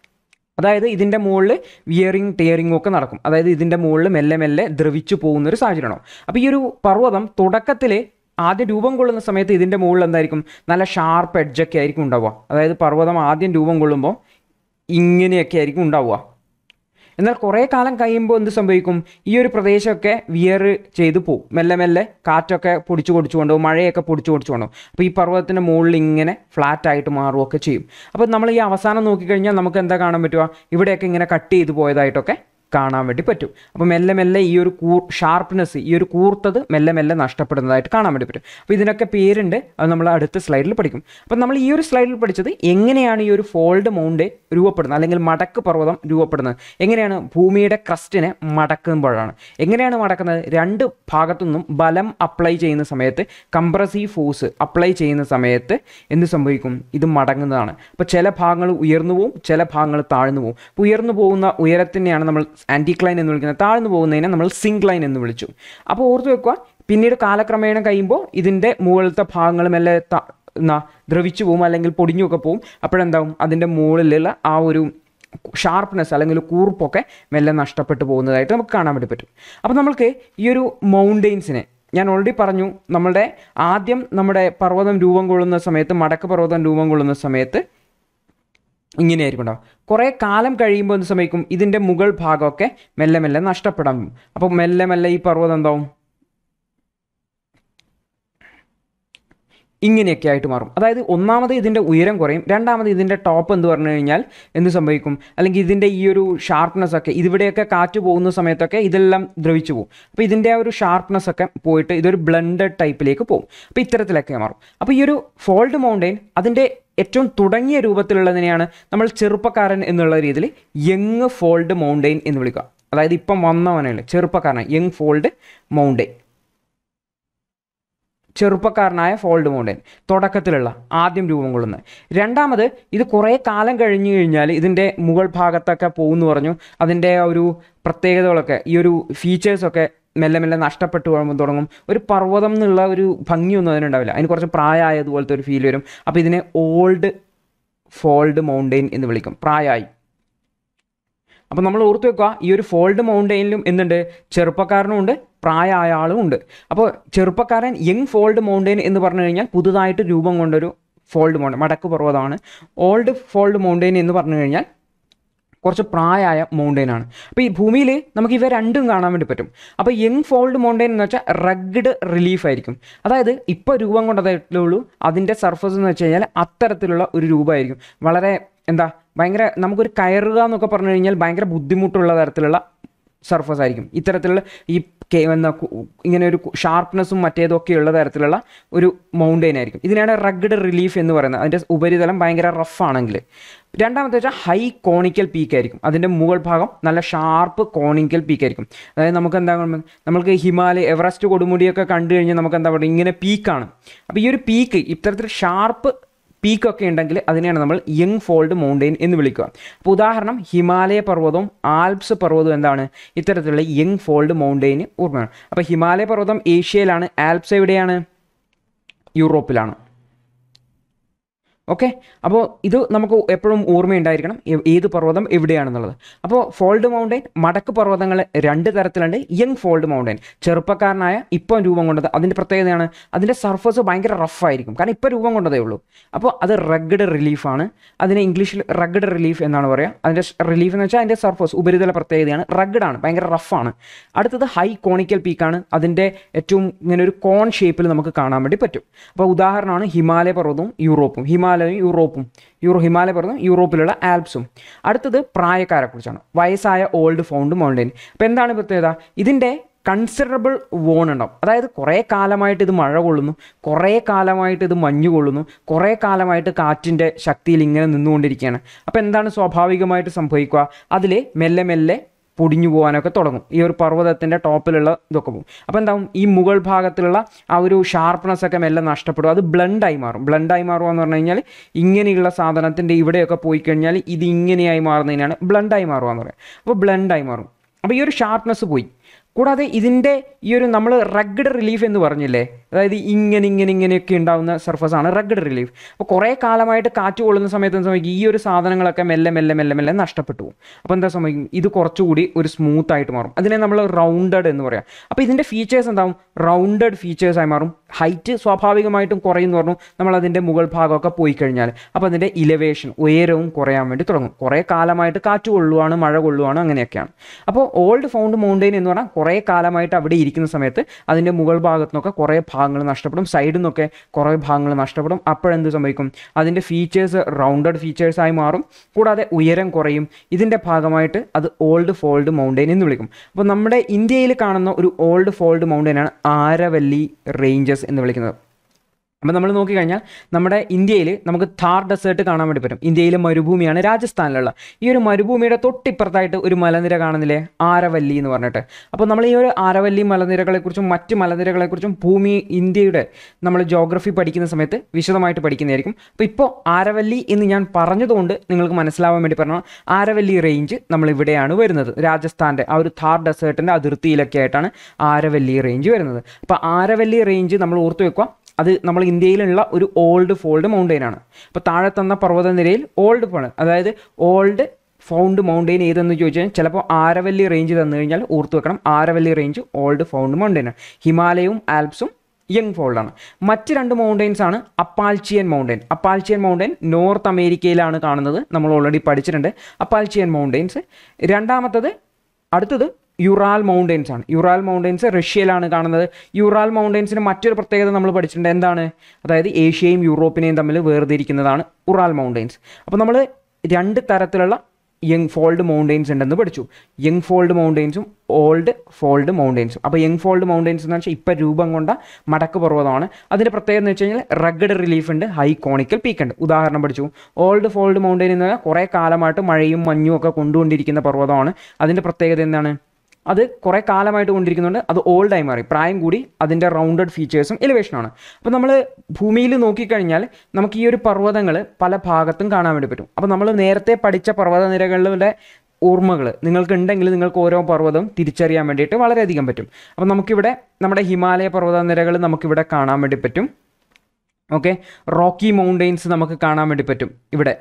അതായത് ഇതിൻ്റെ മുകളിൽ വിയറിങ് ടിയറിങ്ങും ഒക്കെ നടക്കും. അതായത് ഇതിൻ്റെ മുകളിൽ മെല്ലെ മെല്ലെ ദ്രവിച്ചു പോകുന്നൊരു സാഹചര്യമാണോ. അപ്പോൾ ഈ ഒരു പർവ്വതം തുടക്കത്തിൽ ആദ്യം രൂപം കൊള്ളുന്ന സമയത്ത് ഇതിൻ്റെ മുകളിൽ എന്തായിരിക്കും? നല്ല ഷാർപ്പ് എഡ്ജൊക്കെ ആയിരിക്കും ഉണ്ടാവുക. അതായത് പർവ്വതം ആദ്യം രൂപം കൊള്ളുമ്പോൾ ഇങ്ങനെയൊക്കെ ആയിരിക്കും ഉണ്ടാവുക. എന്നാൽ കുറേ കാലം കഴിയുമ്പോൾ എന്ത് സംഭവിക്കും? ഈ ഒരു പ്രദേശമൊക്കെ വിയർ ചെയ്ത് പോകും. മെല്ലെ മെല്ലെ കാറ്റൊക്കെ പൊടിച്ചു കൊണ്ടുപോകും, മഴയൊക്കെ പൊടിച്ചു കൊണ്ടുപോകും. അപ്പോൾ ഈ പർവ്വതത്തിൻ്റെ മുകളിൽ ഇങ്ങനെ ഫ്ലാറ്റായിട്ട് മാറുകയൊക്കെ ചെയ്യും. അപ്പോൾ നമ്മൾ ഈ അവസാനം നോക്കിക്കഴിഞ്ഞാൽ നമുക്ക് എന്താ കാണാൻ പറ്റുക? ഇവിടെയൊക്കെ ഇങ്ങനെ കട്ട് ചെയ്ത് പോയതായിട്ടൊക്കെ കാണാൻ വേണ്ടി പറ്റും. അപ്പോൾ മെല്ലെ മെല്ലെ ഈ ഒരു ഷാർപ്പ്നെസ്, ഈ ഒരു കൂർത്തത് മെല്ലെ മെല്ലെ നഷ്ടപ്പെടുന്നതായിട്ട് കാണാൻ വേണ്ടി പറ്റും. അപ്പോൾ ഇതിനൊക്കെ പേരുണ്ട്, അത് നമ്മൾ അടുത്ത സ്ലൈഡിൽ പഠിക്കും. അപ്പോൾ നമ്മൾ ഈ ഒരു സ്ലൈഡിൽ പഠിച്ചത് എങ്ങനെയാണ് ഈ ഒരു ഫോൾഡ് മൗണ്ടെയിൻ രൂപപ്പെടുന്നത്, അല്ലെങ്കിൽ മടക്ക് പർവ്വതം രൂപപ്പെടുന്നത്. എങ്ങനെയാണ്? ഭൂമിയുടെ ക്രസ്റ്റിനെ മടക്കുമ്പോഴാണ്. എങ്ങനെയാണ് മടക്കുന്നത്? രണ്ട് ഭാഗത്തു നിന്നും ബലം അപ്ലൈ ചെയ്യുന്ന സമയത്ത്, കംപ്രസീവ് ഫോഴ്സ് അപ്ലൈ ചെയ്യുന്ന സമയത്ത് എന്ത് സംഭവിക്കും? ഇത് മടങ്ങുന്നതാണ്. അപ്പോൾ ചില ഭാഗങ്ങൾ ഉയർന്നു പോവും, ചില ഭാഗങ്ങൾ താഴ്ന്നു പോവും. അപ്പോൾ ഉയർന്നു പോകുന്ന ഉയരത്തിനെയാണ് നമ്മൾ ആൻറ്റിക്ലൈൻ എന്ന് വിളിക്കുന്നത്, താഴ്ന്നു പോകുന്നതിനെ നമ്മൾ സിൻക്ലൈൻ എന്ന് വിളിച്ചു. അപ്പോൾ ഓർത്ത് വെക്കുക, പിന്നീട് കാലക്രമേണ കഴിയുമ്പോൾ ഇതിൻ്റെ മുകളിലത്തെ ഭാഗങ്ങൾ മെല്ലെ ദ്രവിച്ചു പോവും, അല്ലെങ്കിൽ പൊടിഞ്ഞൊക്കെ പോവും. അപ്പോഴെന്താവും? അതിൻ്റെ മുകളിലുള്ള ആ ഒരു ഷാർപ്പ്നെസ് അല്ലെങ്കിൽ കൂർപ്പൊക്കെ മെല്ലെ നഷ്ടപ്പെട്ടു പോകുന്നതായിട്ട് നമുക്ക് കാണാൻ വേണ്ടി പറ്റും. അപ്പോൾ നമ്മൾക്ക് ഈ ഒരു മൗണ്ടെയിൻസിനെ ഞാൻ ഓൾറെഡി പറഞ്ഞു, നമ്മുടെ പർവ്വതം രൂപം കൊള്ളുന്ന സമയത്ത്, മടക്ക് പർവ്വതം രൂപം കൊള്ളുന്ന സമയത്ത് ഇങ്ങനെയായിരിക്കും ഉണ്ടാവും. കുറേ കാലം കഴിയുമ്പോൾ എന്ത് സംഭവിക്കും? ഇതിൻ്റെ മുകൾ ഭാഗമൊക്കെ മെല്ലെ മെല്ലെ നഷ്ടപ്പെടാൻ. അപ്പോൾ മെല്ലെ മെല്ലെ ഈ പർവ്വതം എന്താവും? ഇങ്ങനെയൊക്കെ ആയിട്ട് മാറും. അതായത് ഒന്നാമത് ഇതിൻ്റെ ഉയരം കുറയും, രണ്ടാമത് ഇതിൻ്റെ ടോപ്പ് എന്ന് പറഞ്ഞു കഴിഞ്ഞാൽ എന്ത് സംഭവിക്കും, അല്ലെങ്കിൽ ഇതിൻ്റെ ഈ ഒരു ഷാർപ്നെസ് ഒക്കെ ഇവിടെയൊക്കെ കാറ്റ് പോകുന്ന സമയത്തൊക്കെ ഇതെല്ലാം ദ്രവിച്ചു പോകും. അപ്പോൾ ഇതിൻ്റെ ആ ഒരു ഷാർപ്നെസ് ഒക്കെ പോയിട്ട് ഇതൊരു ബ്ലണ്ടഡ് ടൈപ്പിലേക്ക് പോകും. അപ്പോൾ ഇത്തരത്തിലൊക്കെ മാറും. അപ്പോൾ ഈ ഒരു ഫോൾഡ് മൗണ്ടെയിൻ അതിൻ്റെ ഏറ്റവും തുടങ്ങിയ രൂപത്തിലുള്ളതിനെയാണ് നമ്മൾ ചെറുപ്പക്കാരൻ എന്നുള്ള രീതിയിൽ യങ് ഫോൾഡ് മൗണ്ടെയിൻ എന്ന് വിളിക്കുക. അതായത് ഇപ്പം വന്നവനല്ലേ ചെറുപ്പക്കാരൻ, യങ് ഫോൾഡ് മൗണ്ടെയിൻ, ചെറുപ്പക്കാരനായ ഫോൾഡ് മൗണ്ടെയിൻ തുടക്കത്തിലുള്ള ആദ്യം രൂപം കൊള്ളുന്നത്. രണ്ടാമത് ഇത് കുറേ കാലം കഴിഞ്ഞു കഴിഞ്ഞാൽ ഇതിൻ്റെ മുകൾ ഭാഗത്തൊക്കെ പോകുമെന്ന് പറഞ്ഞു. അതിൻ്റെ ഒരു പ്രത്യേകതകളൊക്കെ ഈ ഒരു ഫീച്ചേഴ്സൊക്കെ മെല്ലെ മെല്ലെ നഷ്ടപ്പെട്ടു തുടങ്ങും. ഒരു പർവ്വതം എന്നുള്ള ഒരു ഭംഗിയൊന്നും അതിനുണ്ടാവില്ല, അതിന് കുറച്ച് പ്രായമായതുപോലത്തെ ഒരു ഫീൽ വരും. അപ്പോൾ ഇതിനെ ഓൾഡ് ഫോൾഡ് മൗണ്ടെയിൻ എന്ന് വിളിക്കും, പ്രായമായി. അപ്പോൾ നമ്മൾ ഓർത്ത് വെക്കുക, ഈ ഒരു ഫോൾഡ് മൗണ്ടെയിനിലും എന്തുണ്ട്, ചെറുപ്പക്കാരനും ഉണ്ട് പ്രായമായ ആളും ഉണ്ട്. അപ്പോൾ ചെറുപ്പക്കാരൻ യങ് ഫോൾഡ് മൗണ്ടെയിൻ എന്ന് പറഞ്ഞു കഴിഞ്ഞാൽ പുതുതായിട്ട് രൂപം കൊണ്ടൊരു ഫോൾഡ് മൗണ്ടെയിൻ, മടക്ക് പർവ്വതമാണ്. ഓൾഡ് ഫോൾഡ് മൗണ്ടെയിൻ എന്ന് പറഞ്ഞു കഴിഞ്ഞാൽ കുറച്ച് പ്രായമായ മൗണ്ടെയിനാണ്. അപ്പോൾ ഈ ഭൂമിയിൽ നമുക്ക് ഇവ രണ്ടും കാണാൻ വേണ്ടി പറ്റും. അപ്പോൾ യങ് ഫോൾഡ് മൗണ്ടെയിൻ എന്ന് വെച്ചാൽ റഗ്ഡ് റിലീഫ് ആയിരിക്കും. അതായത് ഇപ്പോൾ രൂപം കൊണ്ടതേ ഉള്ളൂ, അതിൻ്റെ സർഫസ് എന്ന് വെച്ച് കഴിഞ്ഞാൽ അത്തരത്തിലുള്ള ഒരു രൂപമായിരിക്കും. വളരെ ഭയങ്കര നമുക്കൊരു കയറുക എന്നൊക്കെ പറഞ്ഞു കഴിഞ്ഞാൽ ഭയങ്കര ബുദ്ധിമുട്ടുള്ള തരത്തിലുള്ള സർഫസ് ആയിരിക്കും. ഇത്തരത്തിലുള്ള ഈ ഇങ്ങനെ ഒരു ഷാർപ്നെസ്സും മറ്റേതൊക്കെയുള്ള തരത്തിലുള്ള ഒരു മൗണ്ടെയിൻ ആയിരിക്കും. ഇതിനാണ് റഗ്ഡ് റിലീഫ് എന്ന് പറയുന്നത്. അതിൻ്റെ ഉപരിതലം ഭയങ്കര റഫാണെങ്കിൽ. രണ്ടാമത്തെ വെച്ചാൽ ഹൈ കോണിക്കൽ പീക്ക് ആയിരിക്കും. അതിൻ്റെ മുകൾ ഭാഗം നല്ല ഷാർപ്പ് കോണിക്കൽ പീക്ക് ആയിരിക്കും. അതായത് നമുക്ക് ഹിമാലയ എവറസ്റ്റ് കൊടുമുടിയൊക്കെ കണ്ടു കഴിഞ്ഞാൽ നമുക്ക് പറയുക ഇങ്ങനെ പീക്കാണ്. അപ്പോൾ ഈ ഒരു പീക്ക് ഇത്തരത്തിൽ ഷാർപ്പ് പീക്കൊക്കെ ഉണ്ടെങ്കിൽ അതിനെയാണ് നമ്മൾ യങ് ഫോൾഡ് മൗണ്ടെയിൻ എന്ന് വിളിക്കുക. അപ്പോൾ ഉദാഹരണം ഹിമാലയ പർവ്വതവും ആൽപ്സ് പർവ്വതവും എന്താണ് ഇത്തരത്തിലുള്ള യങ് ഫോൾഡ് മൗണ്ടെയിൻ ഓർമ്മയാണ്. അപ്പോൾ ഹിമാലയ പർവ്വതം ഏഷ്യയിലാണ്, ആൽപ്സ് എവിടെയാണ്, യൂറോപ്പിലാണ്. ഓക്കെ, അപ്പോൾ ഇത് നമുക്ക് എപ്പോഴും ഓർമ്മയുണ്ടായിരിക്കണം ഏത് പർവ്വതം എവിടെയാണെന്നുള്ളത്. അപ്പോൾ ഫോൾഡ് മൗണ്ടെയിൻ മടക്ക് പർവ്വതങ്ങൾ രണ്ട് തരത്തിലുണ്ട്. യങ് ഫോൾഡ് മൗണ്ടെയിൻ ചെറുപ്പക്കാരനായ ഇപ്പം രൂപം കൊണ്ടത്, അതിൻ്റെ പ്രത്യേകതയാണ് അതിൻ്റെ സർഫസ് ഭയങ്കര റഫായിരിക്കും, കാരണം ഇപ്പം രൂപം കൊണ്ടതേ ഉള്ളൂ. അപ്പോൾ അത് റഗ്ഡ് റിലീഫാണ്. അതിനെ ഇംഗ്ലീഷിൽ റഗ്ഡ് റിലീഫ് എന്നാണ് പറയുക. അതിൻ്റെ റിലീഫ് എന്ന് വെച്ചാൽ അതിൻ്റെ സർഫസ് ഉപരിതല പ്രത്യേകതയാണ്, റഗ്ഡാണ്, ഭയങ്കര റഫാണ്. അടുത്തത് ഹൈ കോണിക്കൽ പീക്കാണ്. അതിൻ്റെ ഏറ്റവും ഇങ്ങനെ ഒരു കോൺ ഷേപ്പിൽ നമുക്ക് കാണാൻ വേണ്ടി പറ്റും. അപ്പോൾ ഉദാഹരണമാണ് ഹിമാലയ പർവ്വതവും യൂറോപ്പും, ഹിമാലയ പർവ്വതം യൂറോപ്പിലുള്ള ആൽപ്സും. അടുത്തത് പ്രായക്കാരെക്കുറിച്ചാണ്, വയസ്സായ ഓൾഡ് ഫോൾഡ് മൗണ്ടെയിൻ. അപ്പോൾ എന്താണ് പ്രത്യേകത, ഇതിൻ്റെ കൺസിഡറബിൾ വോൺ ഉണ്ടാവും. അതായത് കുറേ കാലമായിട്ട് ഇത് മഴ കൊള്ളുന്നു, കുറേ കാലമായിട്ട് ഇത് മഞ്ഞ് കൊള്ളുന്നു, കുറേ കാലമായിട്ട് കാറ്റിൻ്റെ ശക്തിയിൽ ഇങ്ങനെ നിന്നുകൊണ്ടിരിക്കുകയാണ്. അപ്പോൾ എന്താണ് സ്വാഭാവികമായിട്ട് സംഭവിക്കുക, അതിൽ മെല്ലെ മെല്ലെ പൊടിഞ്ഞു പോകാനൊക്കെ തുടങ്ങും. ഈ ഒരു പർവ്വതത്തിൻ്റെ ടോപ്പിലുള്ള ഇതൊക്കെ പോകും. അപ്പോൾ എന്താവും, ഈ മുകൾ ഭാഗത്തുള്ള ആ ഒരു ഷാർപ്നെസ് ഒക്കെ മെല്ലെ നഷ്ടപ്പെടും, അത് ബ്ലണ്ടായി മാറും. ബ്ലണ്ടായി മാറുക എന്ന് പറഞ്ഞു കഴിഞ്ഞാൽ ഇങ്ങനെയുള്ള സാധനത്തിൻ്റെ ഇവിടെയൊക്കെ പോയി കഴിഞ്ഞാൽ ഇത് ഇങ്ങനെയായി മാറുന്നതിനാണ് ബ്ലണ്ടായി മാറുക എന്ന് പറയുക. അപ്പോൾ ബ്ലണ്ടായി മാറും. അപ്പോൾ ഈ ഒരു ഷാർപ്നെസ് പോയി. കൂടാതെ ഇതിൻ്റെ ഈ ഒരു നമ്മൾ റഗ്ഡ് റിലീഫ് എന്ന് പറഞ്ഞില്ലേ, അതായത് ഇങ്ങനെയൊക്കെ ഉണ്ടാകുന്ന സർഫസാണ് റഗ്ഡ് റിലീഫ്. അപ്പോൾ കുറേ കാലമായിട്ട് കാറ്റ് കൊള്ളുന്ന സമയത്ത് എന്താ സംഭവിക്കും, ഈ ഒരു സാധനങ്ങളൊക്കെ മെല്ലെ മെല്ലെ മെല്ലെ മെല്ലെ നഷ്ടപ്പെട്ടു പോകും. അപ്പോൾ എന്താ സംഭവിക്കും, ഇത് കുറച്ചുകൂടി ഒരു സ്മൂത്ത് ആയിട്ട് മാറും. അതിനെ നമ്മൾ റൗണ്ടഡ് എന്ന് പറയാം. അപ്പോൾ ഇതിൻ്റെ ഫീച്ചേഴ്സ് എന്താവും, റൗണ്ടഡ് ഫീച്ചേഴ്സായി മാറും. ഹൈറ്റ് സ്വാഭാവികമായിട്ടും കുറയുമെന്ന് പറഞ്ഞു നമ്മളതിൻ്റെ മുകൾ ഭാഗമൊക്കെ പോയി കഴിഞ്ഞാൽ. അപ്പോൾ അതിൻ്റെ ഇലവേഷൻ ഉയരവും കുറയാൻ വേണ്ടി തുടങ്ങും. കുറേ കാലമായിട്ട് കാറ്റ് കൊള്ളുവാണ്, മഴ കൊള്ളുവാണ്, അങ്ങനെയൊക്കെയാണ്. അപ്പോൾ ഓൾഡ് ഫോൾഡ് മൗണ്ടെയിൻ എന്ന് പറഞ്ഞാൽ കുറേ കാലമായിട്ട് അവിടെ ഇരിക്കുന്ന സമയത്ത് അതിൻ്റെ മുകൾ ഭാഗത്തു നിന്നൊക്കെ കുറേ ഭാഗങ്ങൾ നഷ്ടപ്പെടും, സൈഡിൽ നിന്നൊക്കെ കുറേ ഭാഗങ്ങൾ നഷ്ടപ്പെടും. അപ്പോഴെന്ത് സംഭവിക്കും, അതിൻ്റെ ഫീച്ചേഴ്സ് റൗണ്ടഡ് ഫീച്ചേഴ്സായി മാറും. കൂടാതെ ഉയരം കുറയും. ഇതിൻ്റെ ഭാഗമായിട്ട് അത് ഓൾഡ് ഫോൾഡ് മൗണ്ടെയിൻ എന്ന് വിളിക്കും. അപ്പോൾ നമ്മുടെ ഇന്ത്യയിൽ കാണുന്ന ഒരു ഓൾഡ് ഫോൾഡ് മൗണ്ടെയിനാണ് ആരവല്ലി റേഞ്ചസ് എന്ന് വിളിക്കുന്നത്. അപ്പോൾ നമ്മൾ നോക്കിക്കഴിഞ്ഞാൽ നമ്മുടെ ഇന്ത്യയിൽ നമുക്ക് ഥാർ ഡെസേർട്ട് കാണാൻ വേണ്ടി പറ്റും. ഇന്ത്യയിലെ മരുഭൂമിയാണ് രാജസ്ഥാനിലുള്ള. ഈ ഒരു മരുഭൂമിയുടെ തൊട്ടിപ്പുറത്തായിട്ട് ഒരു മലനിര കാണുന്നില്ലേ, ആരവല്ലി എന്ന് പറഞ്ഞിട്ട്. അപ്പോൾ നമ്മൾ ഈ ഒരു ആരവല്ലി മലനിരകളെക്കുറിച്ചും മറ്റ് മലനിരകളെക്കുറിച്ചും ഇന്ത്യയുടെ നമ്മൾ ജോഗ്രഫി പഠിക്കുന്ന സമയത്ത് വിശദമായിട്ട് പഠിക്കുന്നതായിരിക്കും. അപ്പോൾ ഇപ്പോൾ ആരവല്ലി എന്ന് ഞാൻ പറഞ്ഞതുകൊണ്ട് നിങ്ങൾക്ക് മനസ്സിലാവാൻ വേണ്ടി പറഞ്ഞാൽ ആരവല്ലി റേഞ്ച് നമ്മളിവിടെയാണ് വരുന്നത്. രാജസ്ഥാൻ്റെ ആ ഒരു ഥാർ ഡെസേർട്ടിൻ്റെ അതിർത്തിയിലൊക്കെ ആയിട്ടാണ് ആരവല്ലി റേഞ്ച് വരുന്നത്. അപ്പോൾ ആരവല്ലി റേഞ്ച് നമ്മൾ ഓർത്ത് വെക്കുക, അത് നമ്മൾ ഇന്ത്യയിലുള്ള ഒരു ഓൾഡ് ഫോൾഡ് മൗണ്ടെയിനാണ്. അപ്പോൾ താഴെ തന്ന പർവ്വതനിരയിൽ അതായത് ഓൾഡ് ഫൗണ്ട് മൗണ്ടെയിൻ ഏതെന്ന് ചോദിച്ചാൽ ചിലപ്പോൾ ആരവല്ലി റേഞ്ച് തന്നു കഴിഞ്ഞാൽ ഓർത്ത് വെക്കണം, ആരവല്ലി റേഞ്ച് ഓൾഡ് ഫൗണ്ട് മൗണ്ടെയിനാണ്. ഹിമാലയവും ആൽപ്സും യങ് ഫോൾഡാണ്. മറ്റ് രണ്ട് മൗണ്ടെയിൻസ് ആണ് Appalachian mountain. Appalachian mountain north അമേരിക്കയിലാണ് കാണുന്നത്, നമ്മൾ ഓൾറെഡി പഠിച്ചിട്ടുണ്ട് അപ്പാൽച്ചിയൻ മൗണ്ടെയിൻസ്. അടുത്തത് യുറാൽ മൗണ്ടെയ്ൻസ് ആണ്. യുറാൽ മൗണ്ടെയ്ൻസ് റഷ്യയിലാണ് കാണുന്നത്. യുറാൽ മൗണ്ടെയ്ൻസിന് മറ്റൊരു പ്രത്യേകത നമ്മൾ പഠിച്ചിട്ടുണ്ട്. എന്താണ്? അതായത് ഏഷ്യയും യൂറോപ്പിനെയും തമ്മിൽ വേർതിരിക്കുന്നതാണ് ഉറാൽ മൗണ്ടെയ്ൻസ്. അപ്പോൾ നമ്മൾ 2 തരത്തിലുള്ള യങ് ഫോൾഡ് മൗണ്ടെയ്ൻസ് ഉണ്ടെന്ന് പഠിച്ചു. യങ് ഫോൾഡ് മൗണ്ടെയ്ൻസും ഓൾഡ് ഫോൾഡ് മൗണ്ടെയ്ൻസും. അപ്പോൾ യങ് ഫോൾഡ് മൗണ്ടെയ്ൻസ് എന്ന് വെച്ചാൽ ഇപ്പോൾ രൂപം കൊണ്ട മടക്ക് പർവ്വതമാണ്. അതിൻ്റെ പ്രത്യേകത എന്ന് വെച്ച് കഴിഞ്ഞാൽ റഗ്ഗഡ് റിലീഫ് ഉണ്ട്, ഹൈ കോണിക്കൽ പീക്ക് ഉണ്ട്. ഉദാഹരണം പഠിച്ചു. ഓൾഡ് ഫോൾഡ് മൗണ്ടെയ്ൻ എന്ന് പറഞ്ഞാൽ കുറേ കാലമായിട്ട് മഴയും മഞ്ഞും ഒക്കെ കൊണ്ടുകൊണ്ടിരിക്കുന്ന പർവ്വതമാണ്. അതിൻ്റെ പ്രത്യേകത എന്താണ്? അത് കുറേ കാലമായിട്ട് കൊണ്ടിരിക്കുന്നുണ്ട്. അത് ഓൾഡായി മാറി, പ്രായം കൂടി. അതിൻ്റെ റൗണ്ടഡ് ഫീച്ചേഴ്സും എലിവേഷനാണ്. അപ്പോൾ നമ്മൾ ഭൂമിയിൽ നോക്കിക്കഴിഞ്ഞാൽ നമുക്ക് ഈ ഒരു പർവ്വതങ്ങൾ പല ഭാഗത്തും കാണാൻ വേണ്ടി പറ്റും. അപ്പോൾ നമ്മൾ നേരത്തെ പഠിച്ച പർവ്വതനിരകളുടെ ഓർമ്മകൾ നിങ്ങൾക്ക് ഉണ്ടെങ്കിൽ നിങ്ങൾക്ക് ഓരോ പർവ്വതവും തിരിച്ചറിയാൻ വേണ്ടിയിട്ട് വളരെയധികം പറ്റും. അപ്പോൾ നമുക്കിവിടെ നമ്മുടെ ഹിമാലയ പർവ്വതനിരകൾ നമുക്കിവിടെ കാണാൻ വേണ്ടി പറ്റും. ഓക്കെ, റോക്കി മൗണ്ടെയ്ൻസ് നമുക്ക് കാണാൻ വേണ്ടി പറ്റും ഇവിടെ.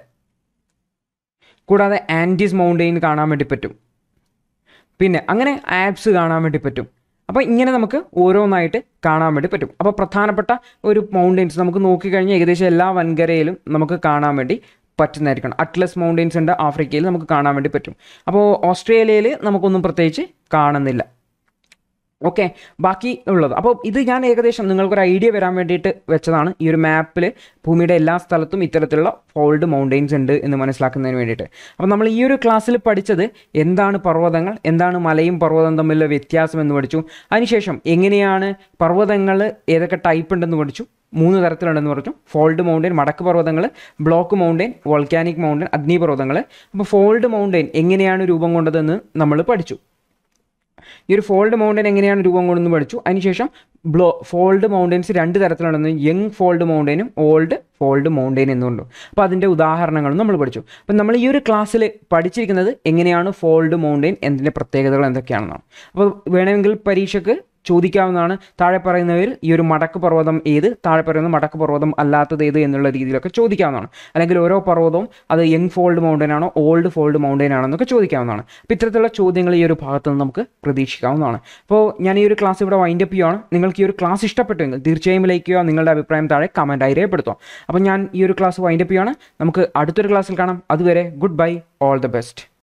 കൂടാതെ ആൻഡീസ് മൗണ്ടെയ്ൻ കാണാൻ വേണ്ടി പറ്റും. പിന്നെ അങ്ങനെ ആൽപ്സ് കാണാൻ വേണ്ടി പറ്റും. അപ്പോൾ ഇങ്ങനെ നമുക്ക് ഓരോന്നായിട്ട് കാണാൻ വേണ്ടി പറ്റും. അപ്പോൾ പ്രധാനപ്പെട്ട ഒരു മൗണ്ടെയ്ൻസ് നമുക്ക് നോക്കിക്കഴിഞ്ഞാൽ ഏകദേശം എല്ലാ വൻകരയിലും നമുക്ക് കാണാൻ വേണ്ടി പറ്റുന്നതായിരിക്കണം. അറ്റ്ലസ് മൗണ്ടെയ്ൻസ് ഉണ്ട്, ആഫ്രിക്കയിൽ നമുക്ക് കാണാൻ വേണ്ടി പറ്റും. അപ്പോൾ ഓസ്ട്രേലിയയിൽ നമുക്കൊന്നും പ്രത്യേകിച്ച് കാണുന്നില്ല. ഓക്കെ, ബാക്കി ഉള്ളത്. അപ്പോൾ ഇത് ഞാൻ ഏകദേശം നിങ്ങൾക്കൊരു ഐഡിയ വരാൻ വേണ്ടിയിട്ട് വെച്ചതാണ്. ഈ ഒരു മാപ്പിൽ ഭൂമിയുടെ എല്ലാ സ്ഥലത്തും ഇത്തരത്തിലുള്ള ഫോൾഡ് മൗണ്ടെയ്ൻസ് ഉണ്ട് എന്ന് മനസ്സിലാക്കുന്നതിന് വേണ്ടിയിട്ട്. അപ്പോൾ നമ്മൾ ഈ ഒരു ക്ലാസ്സിൽ പഠിച്ചത് എന്താണ് പർവ്വതങ്ങൾ, എന്താണ് മലയും പർവ്വതം തമ്മിലുള്ള വ്യത്യാസം എന്ന് പഠിച്ചു. അതിനുശേഷം എങ്ങനെയാണ് പർവ്വതങ്ങൾ ഏതൊക്കെ ടൈപ്പ് ഉണ്ടെന്ന് പഠിച്ചു. 3 തരത്തിലുണ്ടെന്ന് പറഞ്ഞു. ഫോൾഡ് മൗണ്ടെയ്ൻ, മടക്ക് പർവ്വതങ്ങൾ, ബ്ലോക്ക് മൗണ്ടെയ്ൻ, വോൾക്കാനിക് മൗണ്ടെയ്ൻ, അഗ്നിപർവ്വതങ്ങൾ. അപ്പോൾ ഫോൾഡ് മൗണ്ടെയ്ൻ എങ്ങനെയാണ് രൂപം കൊണ്ടതെന്ന് നമ്മൾ പഠിച്ചു. ഈ ഒരു ഫോൾഡ് മൗണ്ടെയ്ൻ എങ്ങനെയാണ് രൂപം കൊണ്ടെന്ന് പഠിച്ചു. അതിനുശേഷം ഫോൾഡ് മൗണ്ടെയ്ൻസ് 2 തരത്തിലുണ്ടെന്ന്, യങ് ഫോൾഡ് മൗണ്ടെയ്നും ഓൾഡ് ഫോൾഡ് മൗണ്ടെയ്ൻ എന്നുണ്ട്. അപ്പോൾ അതിൻ്റെ ഉദാഹരണങ്ങളും നമ്മൾ പഠിച്ചു. അപ്പം നമ്മൾ ഈ ഒരു ക്ലാസ്സിൽ പഠിച്ചിരിക്കുന്നത് എങ്ങനെയാണ് ഫോൾഡ് മൗണ്ടെയ്ൻ, എന്തിൻ്റെ പ്രത്യേകതകൾ എന്തൊക്കെയാണെന്നാണ്. അപ്പോൾ വേണമെങ്കിൽ പരീക്ഷയ്ക്ക് ചോദിക്കാവുന്നതാണ്. താഴെ പറയുന്നവരിൽ ഈ ഒരു മടക്ക് പർവ്വതം ഏത്, താഴെ പറയുന്ന മടക്ക് പർവ്വതം അല്ലാത്തത് ഏത് എന്നുള്ള രീതിയിലൊക്കെ ചോദിക്കാവുന്നതാണ്. അല്ലെങ്കിൽ ഓരോ പർവ്വതവും അത് യങ് ഫോൾഡ് മൗണ്ടെയ്ൻ ആണോ ഓൾഡ് ഫോൾഡ് മൗണ്ടെയ്ൻ ആണോ എന്നൊക്കെ ചോദിക്കാവുന്നതാണ്. അപ്പോൾ ഇത്തരത്തിലുള്ള ചോദ്യങ്ങൾ ഈ ഒരു ഭാഗത്ത് നിന്ന് നമുക്ക് പ്രതീക്ഷിക്കാവുന്നതാണ്. അപ്പോൾ ഞാൻ ഈ ഒരു ക്ലാസ് ഇവിടെ വൈൻഡപ്പ് ചെയ്യുകയാണ്. നിങ്ങൾക്ക് ഈ ഒരു ക്ലാസ് ഇഷ്ടപ്പെട്ടുവെങ്കിൽ തീർച്ചയായും ലൈക്ക് ചെയ്യുക, നിങ്ങളുടെ അഭിപ്രായം താഴെ കമൻറ്റായി രേഖപ്പെടുത്തുക. അപ്പോൾ ഞാൻ ഈ ഒരു ക്ലാസ് വൈൻഡപ്പ് ചെയ്യുകയാണ്. നമുക്ക് അടുത്തൊരു ക്ലാസ്സിൽ കാണാം. അതുവരെ good bye, all the best.